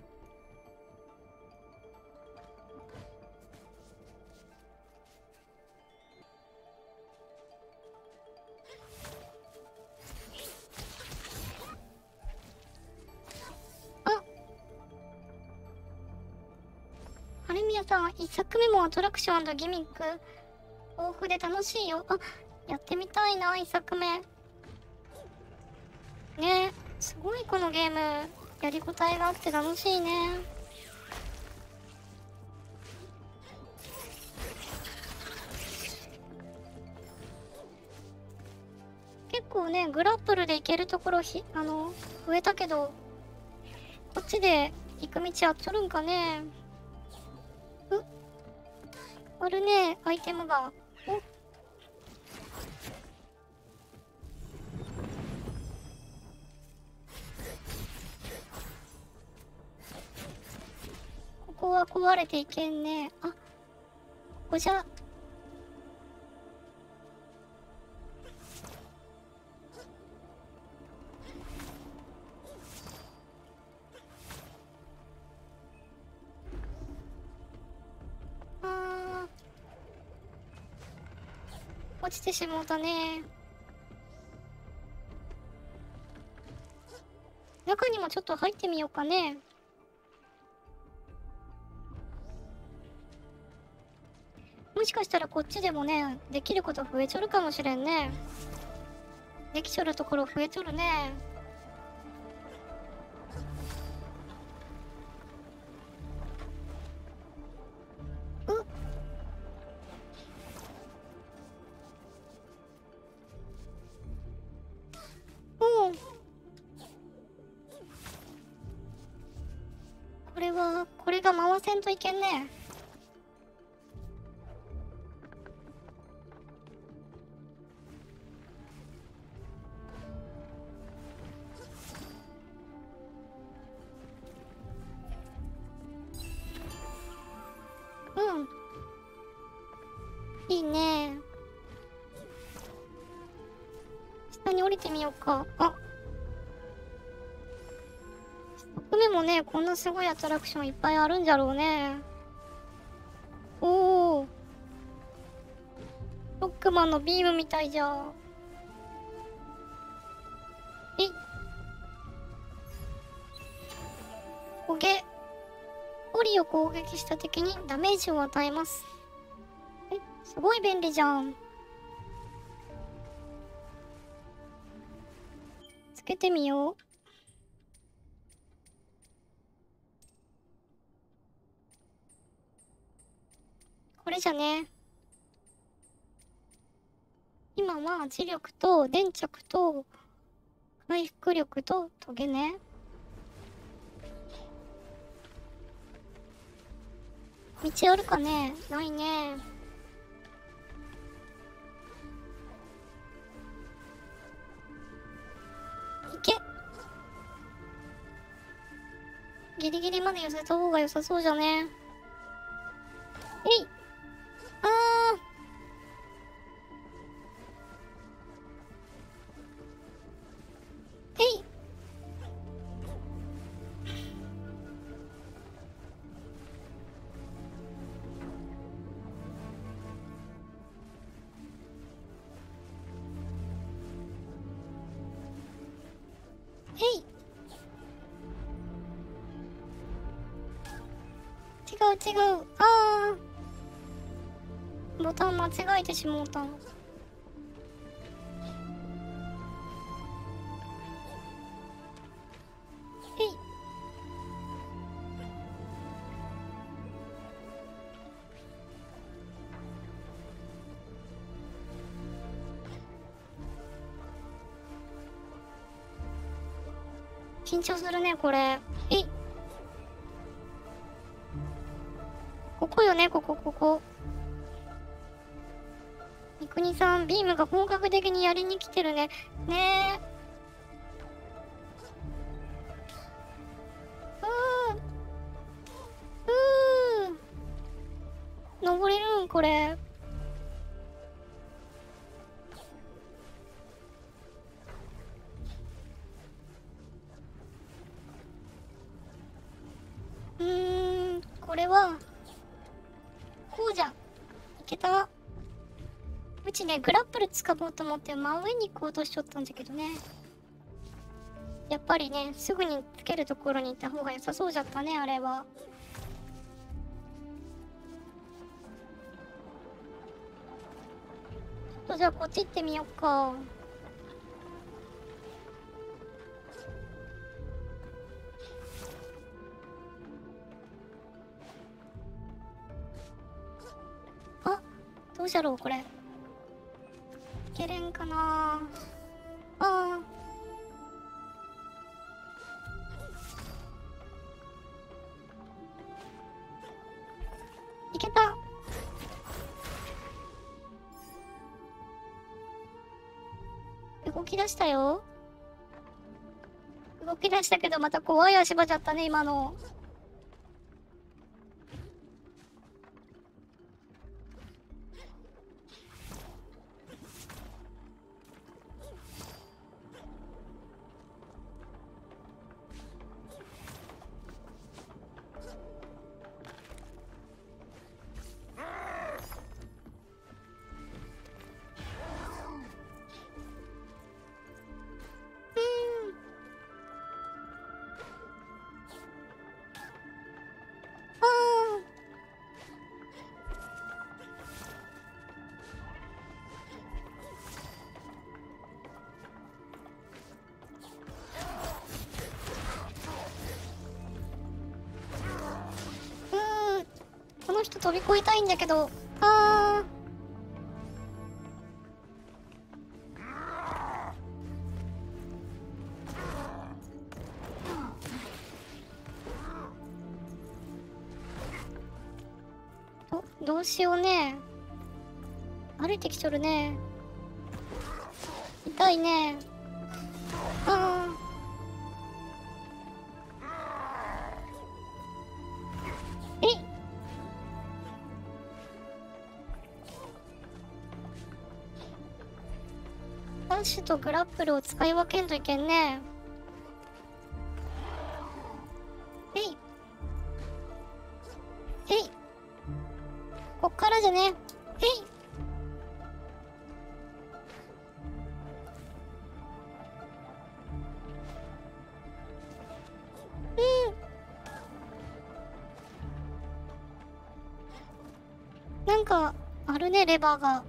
あ、ハルミヤさん、一作目もアトラクションギミック豊富で楽しいよ。あ、やってみたいな、一作目。ね、すごいこのゲーム、やりごたえがあって楽しいね。結構ね、グラップルで行けるところ増えたけど、こっちで行く道あっちょるんかね。あるね、アイテムが。お、ここは壊れていけんね。あ、ここじゃ。あー、落ちてしもうたね。中にもちょっと入ってみようかね。もしかしたらこっちでもね、できること増えちょるかもしれんね。できちょるところ増えちょるね。うん。これが回せんといけんね。うん。いいね。下に降りてみようか。あ、船もね、こんなすごいアトラクションいっぱいあるんじゃろうね。おお。ロックマンのビームみたいじゃん。えい。焦げ。オリを攻撃した敵にダメージを与えます。え、すごい便利じゃん。つけてみよう。これじゃね。今は磁力と電着と回復力とトゲね。道あるかね。ないね。いけ。ギリギリまで寄せた方が良さそうじゃね。えい。あー。えい。えい。違う違う。あー。ボタン間違えてしもうた。えい。緊張するね、これ。えい。ここよね、ここ、ここ。三国さん、ビームが本格的にやりに来てるね。ねえ。登れるんこれ。 これは、こうじゃん。いけた。うちね、グラップル掴もうと思って真上に行こうとしちゃったんだけどね。やっぱりね、すぐにつけるところに行った方が良さそうじゃったね、あれは。ちょっとじゃあこっち行ってみよっか。あ、どうじゃろう、これ。いけれんかな。あー。いけた。動き出したよ。動き出したけどまた怖い足場じゃったね、今の。この人飛び越えたいんだけど。あどうしようね。歩いてきとるね。痛いね。あー。えい。ダッシュとグラップルを使い分けんといけんね。えい。えい。こっからじゃね。えい。なんか、あるね、レバーが。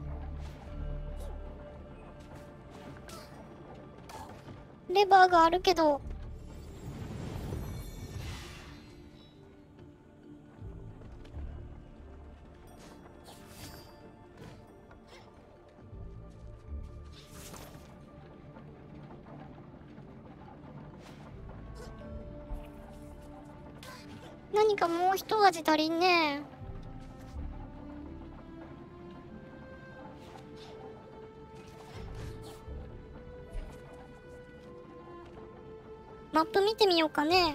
レバーがあるけど。何かもう一味足りんね。マップ見てみようかね。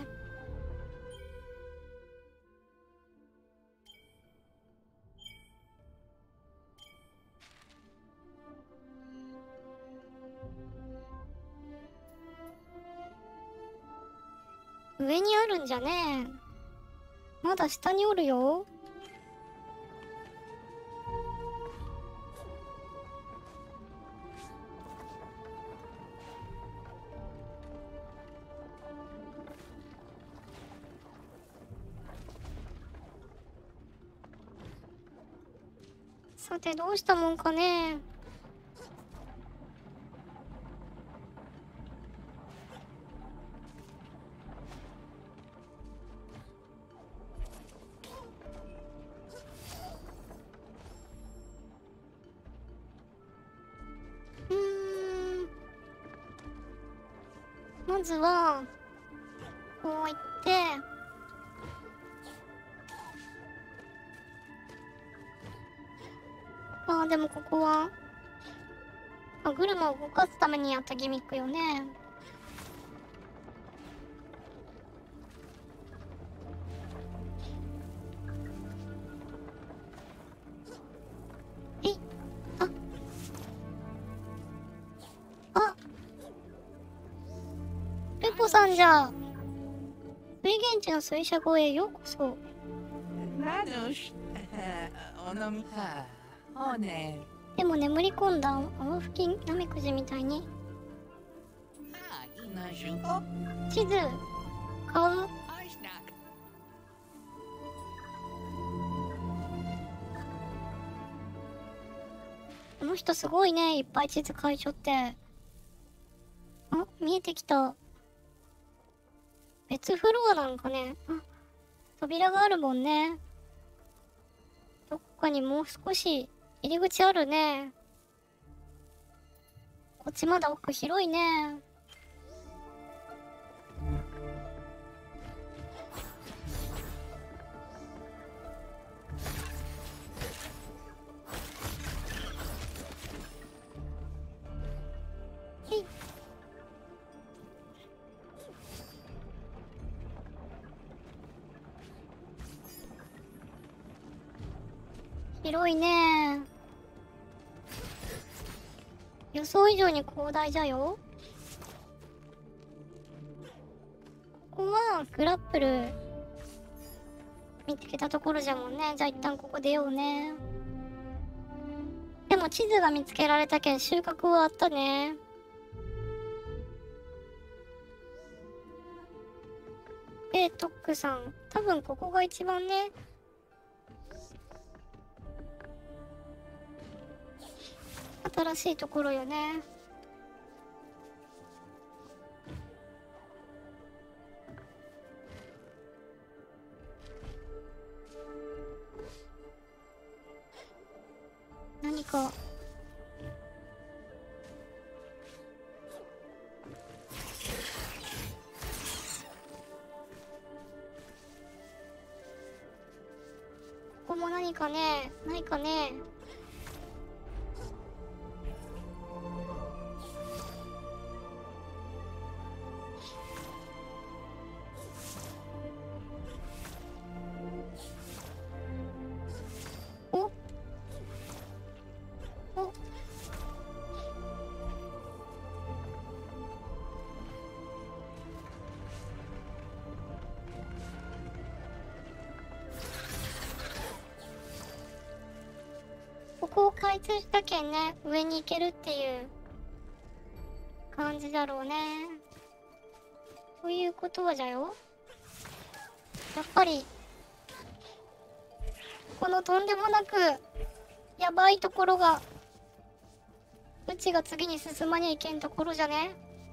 上にあるんじゃねえ。まだ下におるよ。さてどうしたもんかね。まずはこう行ってでもここはグルマを動かすためにやったギミックよね。えい。あルポさんじゃ。水源地の水車号へようこそ。 Ranush, Onomika, One. でも眠り込んだ泡吹きナメクジみたいに。 Ina Shuko, 地図買う。 Aishnak. この人すごいね、いっぱい地図書いちょって。あ、見えてきた。別フロアなんかね。あ、扉があるもんね。どっかにもう少し入り口あるね。こっちまだ奥広いね。へい。広いね。予想以上に広大じゃよ。ここはグラップル見つけたところじゃもんね。じゃあ一旦ここ出ようね。でも地図が見つけられたけん収穫はあったね。トックさん、多分ここが一番ね、新しいところよね。何かここも何かね、ないかね。おお、ここを開通したけんね、上に行けるっていう感じだろうね。ということはじゃよ、やっぱりこのとんでもなくやばいところがうちが次に進まにゃいけんところじゃね。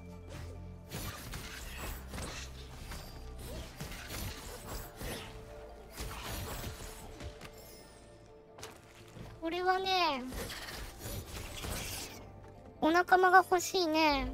これはね、お仲間が欲しいね。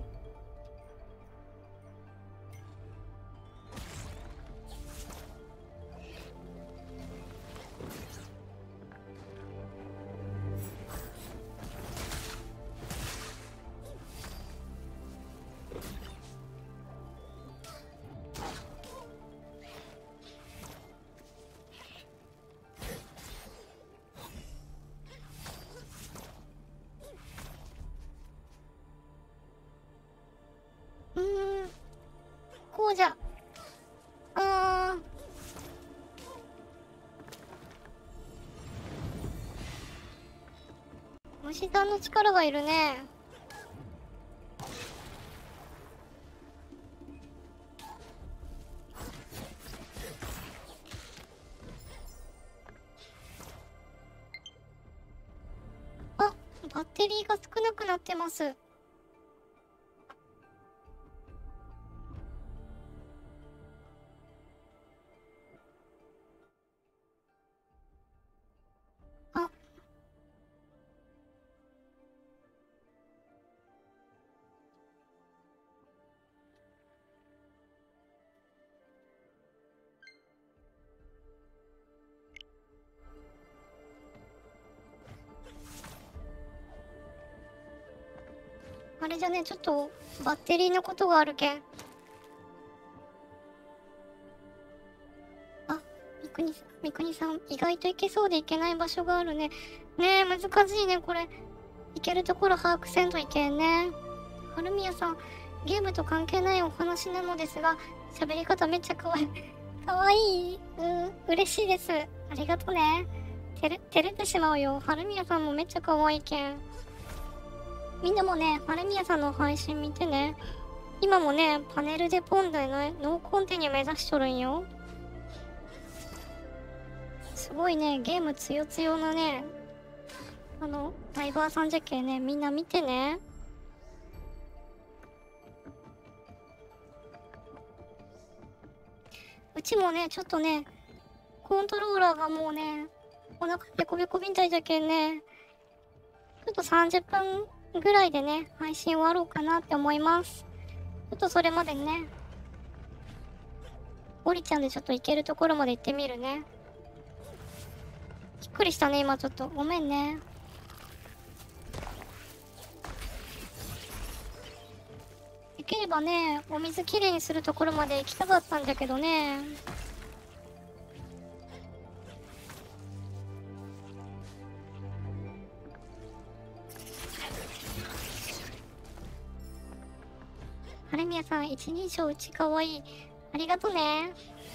こうじゃ。虫さんの力がいるね。あ、バッテリーが少なくなってます。あ、あれじゃね、ちょっとバッテリーのことがあるけん。あ、みくにさん、意外と行けそうで行けない場所があるね。ねえ、難しいね、これ。行けるところ把握せんといけんね。はるみやさん、ゲームと関係ないお話なのですが、喋り方めっちゃかわいい。かわいい。嬉しいです。 ありがとね。照れてしまうよ。春宮さんもめっちゃ可愛いけん。みんなもね、春宮さんの配信見てね。今もね、パネルでポンでね、ノーコンティニュー目指しとるんよ。すごいね、ゲームつよつよなね、ライバーさんじゃけね、みんな見てね。うちもね、ちょっとね、コントローラーがもうね、お腹ペコペコみたいじゃけんね、ちょっと30分ぐらいでね、配信終わろうかなって思います。ちょっとそれまでにね、オリちゃんでちょっと行けるところまで行ってみるね。びっくりしたね、今ちょっと。ごめんね。できればね、お水きれいにするところまで行きたかったんだけどね。春宮さん、一人称うちかわいい。ありがとね。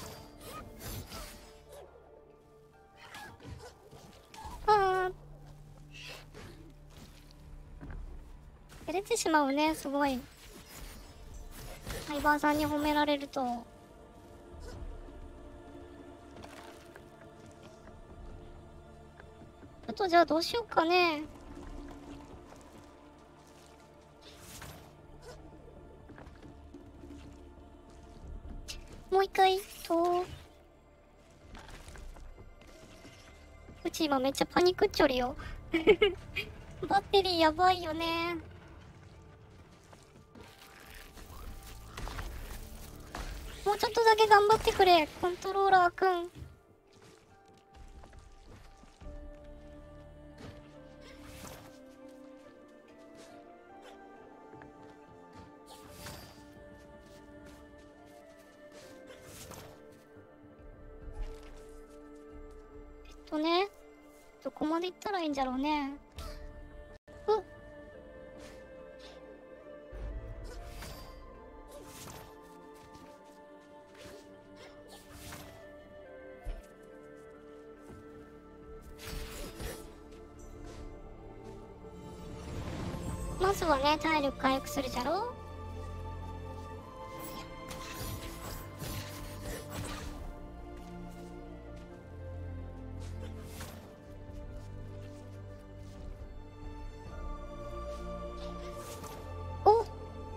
あ照れてしまうね、すごい。相葉さんに褒められると。ちょっとじゃあどうしようかね。もう一回うち今めっちゃパニックっちょるよ。バッテリーやばいよね。もうちょっとだけ頑張ってくれ、コントローラーくん。ね、どこまで行ったらいいんじゃろうね。まずはね、体力回復するじゃろ。お、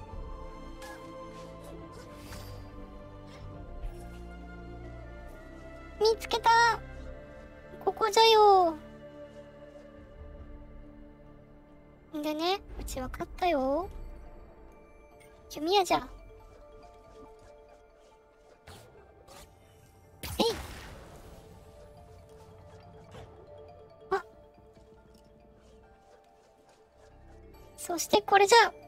見つけた。ここじゃよ。でね、うち分かったよ。弓矢じゃ。えい。あ、そしてこれじゃ。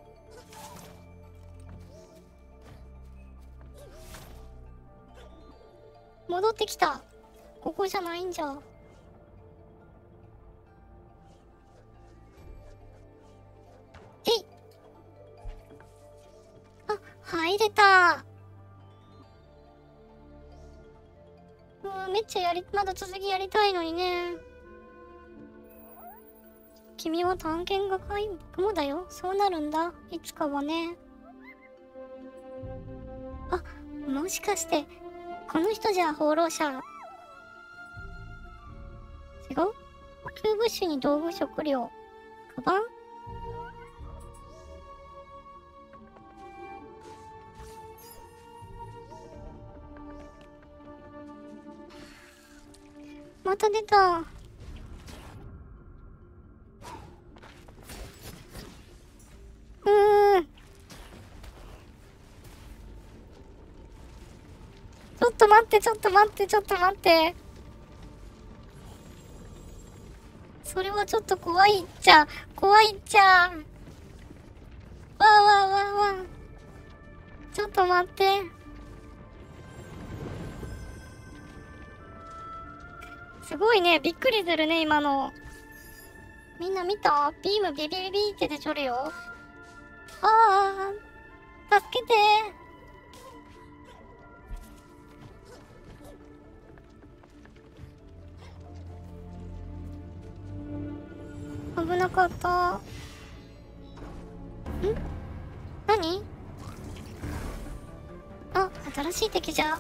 戻ってきた。ここじゃないんじゃ。えい。あ、入れた。めっちゃまだ続きやりたいのにね。君は探検がかい。僕もだよ。そうなるんだ。いつかはね。あ、もしかして、この人じゃ、放浪者。違う？補給物資に道具食料。カバン？また出た。ちょっと待って、ちょっと待って、ちょっと待って。それはちょっと怖いっちゃ、怖いっちゃ。わーわーわーわー。ちょっと待って。すごいね、びっくりするね、今の。みんな見た？ビームビビビビって出ちょるよ。ああ、助けて。 危なかった。何？あ、新しい敵じゃ。あ、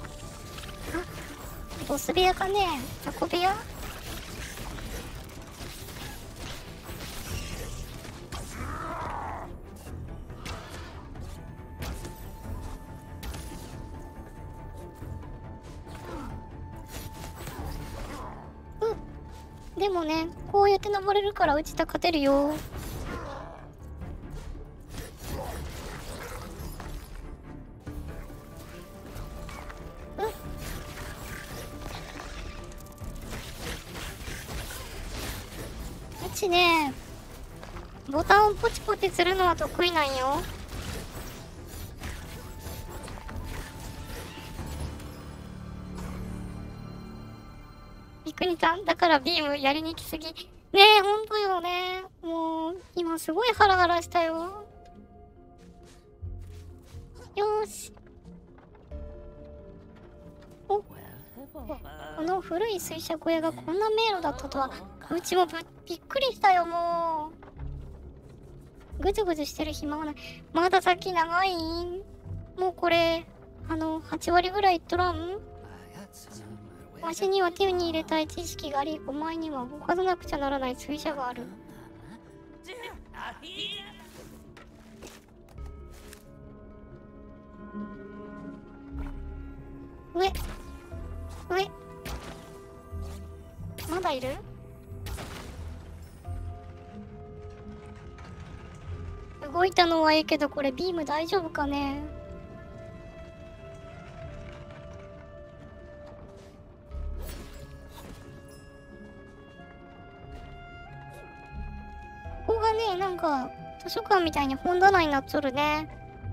ボス部屋かね。雑魚部屋？でもね、こうやって登れるからうちた勝てるよ。うちね、ボタンをポチポチするのは得意なんよ。びっくりさん、だからビームやりに来すぎ。ねえ、ほんとよね。もう、今すごいハラハラしたよ。よーし。お、この古い水車小屋がこんな迷路だったとは、うちもびっくりしたよ、もう。ぐずぐずしてる暇はない。まだ先長い？もうこれ、8割ぐらいいっとらん？わしには手に入れたい知識があり、お前には動かさなくちゃならない水車がある。上まだいる？動いたのはいいけど、これビーム大丈夫かね？ここがね、なんか図書館みたいに本棚になっとるね。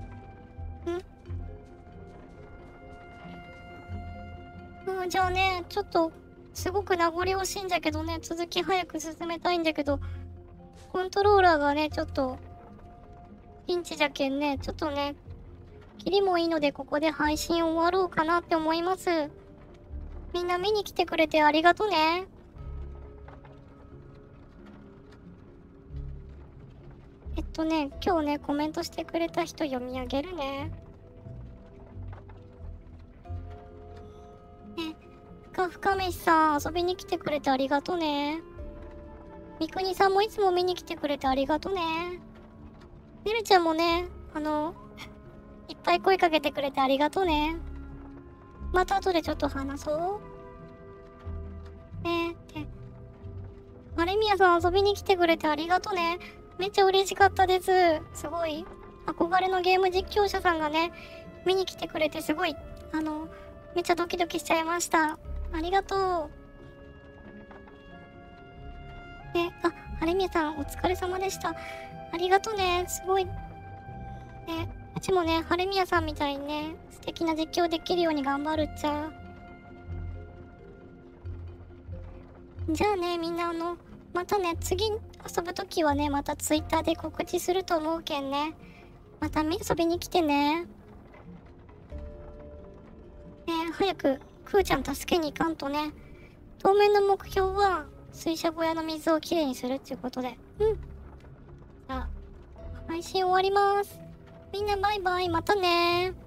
じゃあね、ちょっとすごく名残惜しいんだけどね、続き早く進めたいんだけど、コントローラーがね、ちょっとピンチじゃけんね、ちょっとね、キリもいいのでここで配信終わろうかなって思います。みんな見に来てくれてありがとね。今日ね、コメントしてくれた人読み上げるね。深飯さん、遊びに来てくれてありがとね。みくにさんもいつも見に来てくれてありがとね。ねるちゃんもね、いっぱい声かけてくれてありがとね。また後でちょっと話そう。マレミヤさん遊びに来てくれてありがとね。めっちゃ嬉しかったです。すごい、憧れのゲーム実況者さんがね、見に来てくれてすごい、めっちゃドキドキしちゃいました。ありがとう。マレミヤさんお疲れ様でした。ありがとね。すごい。うちもね、ハレミヤさんみたいにね、素敵な実況できるように頑張るっちゃ。じゃあね、みんなまたね、次遊ぶときはね、またツイッターで告知すると思うけんね。また遊びに来てね。早くクーちゃん助けに行かんとね。当面の目標は、水車小屋の水をきれいにするっていうことで。じゃあ、配信終わります。みんなバイバイ、またねー。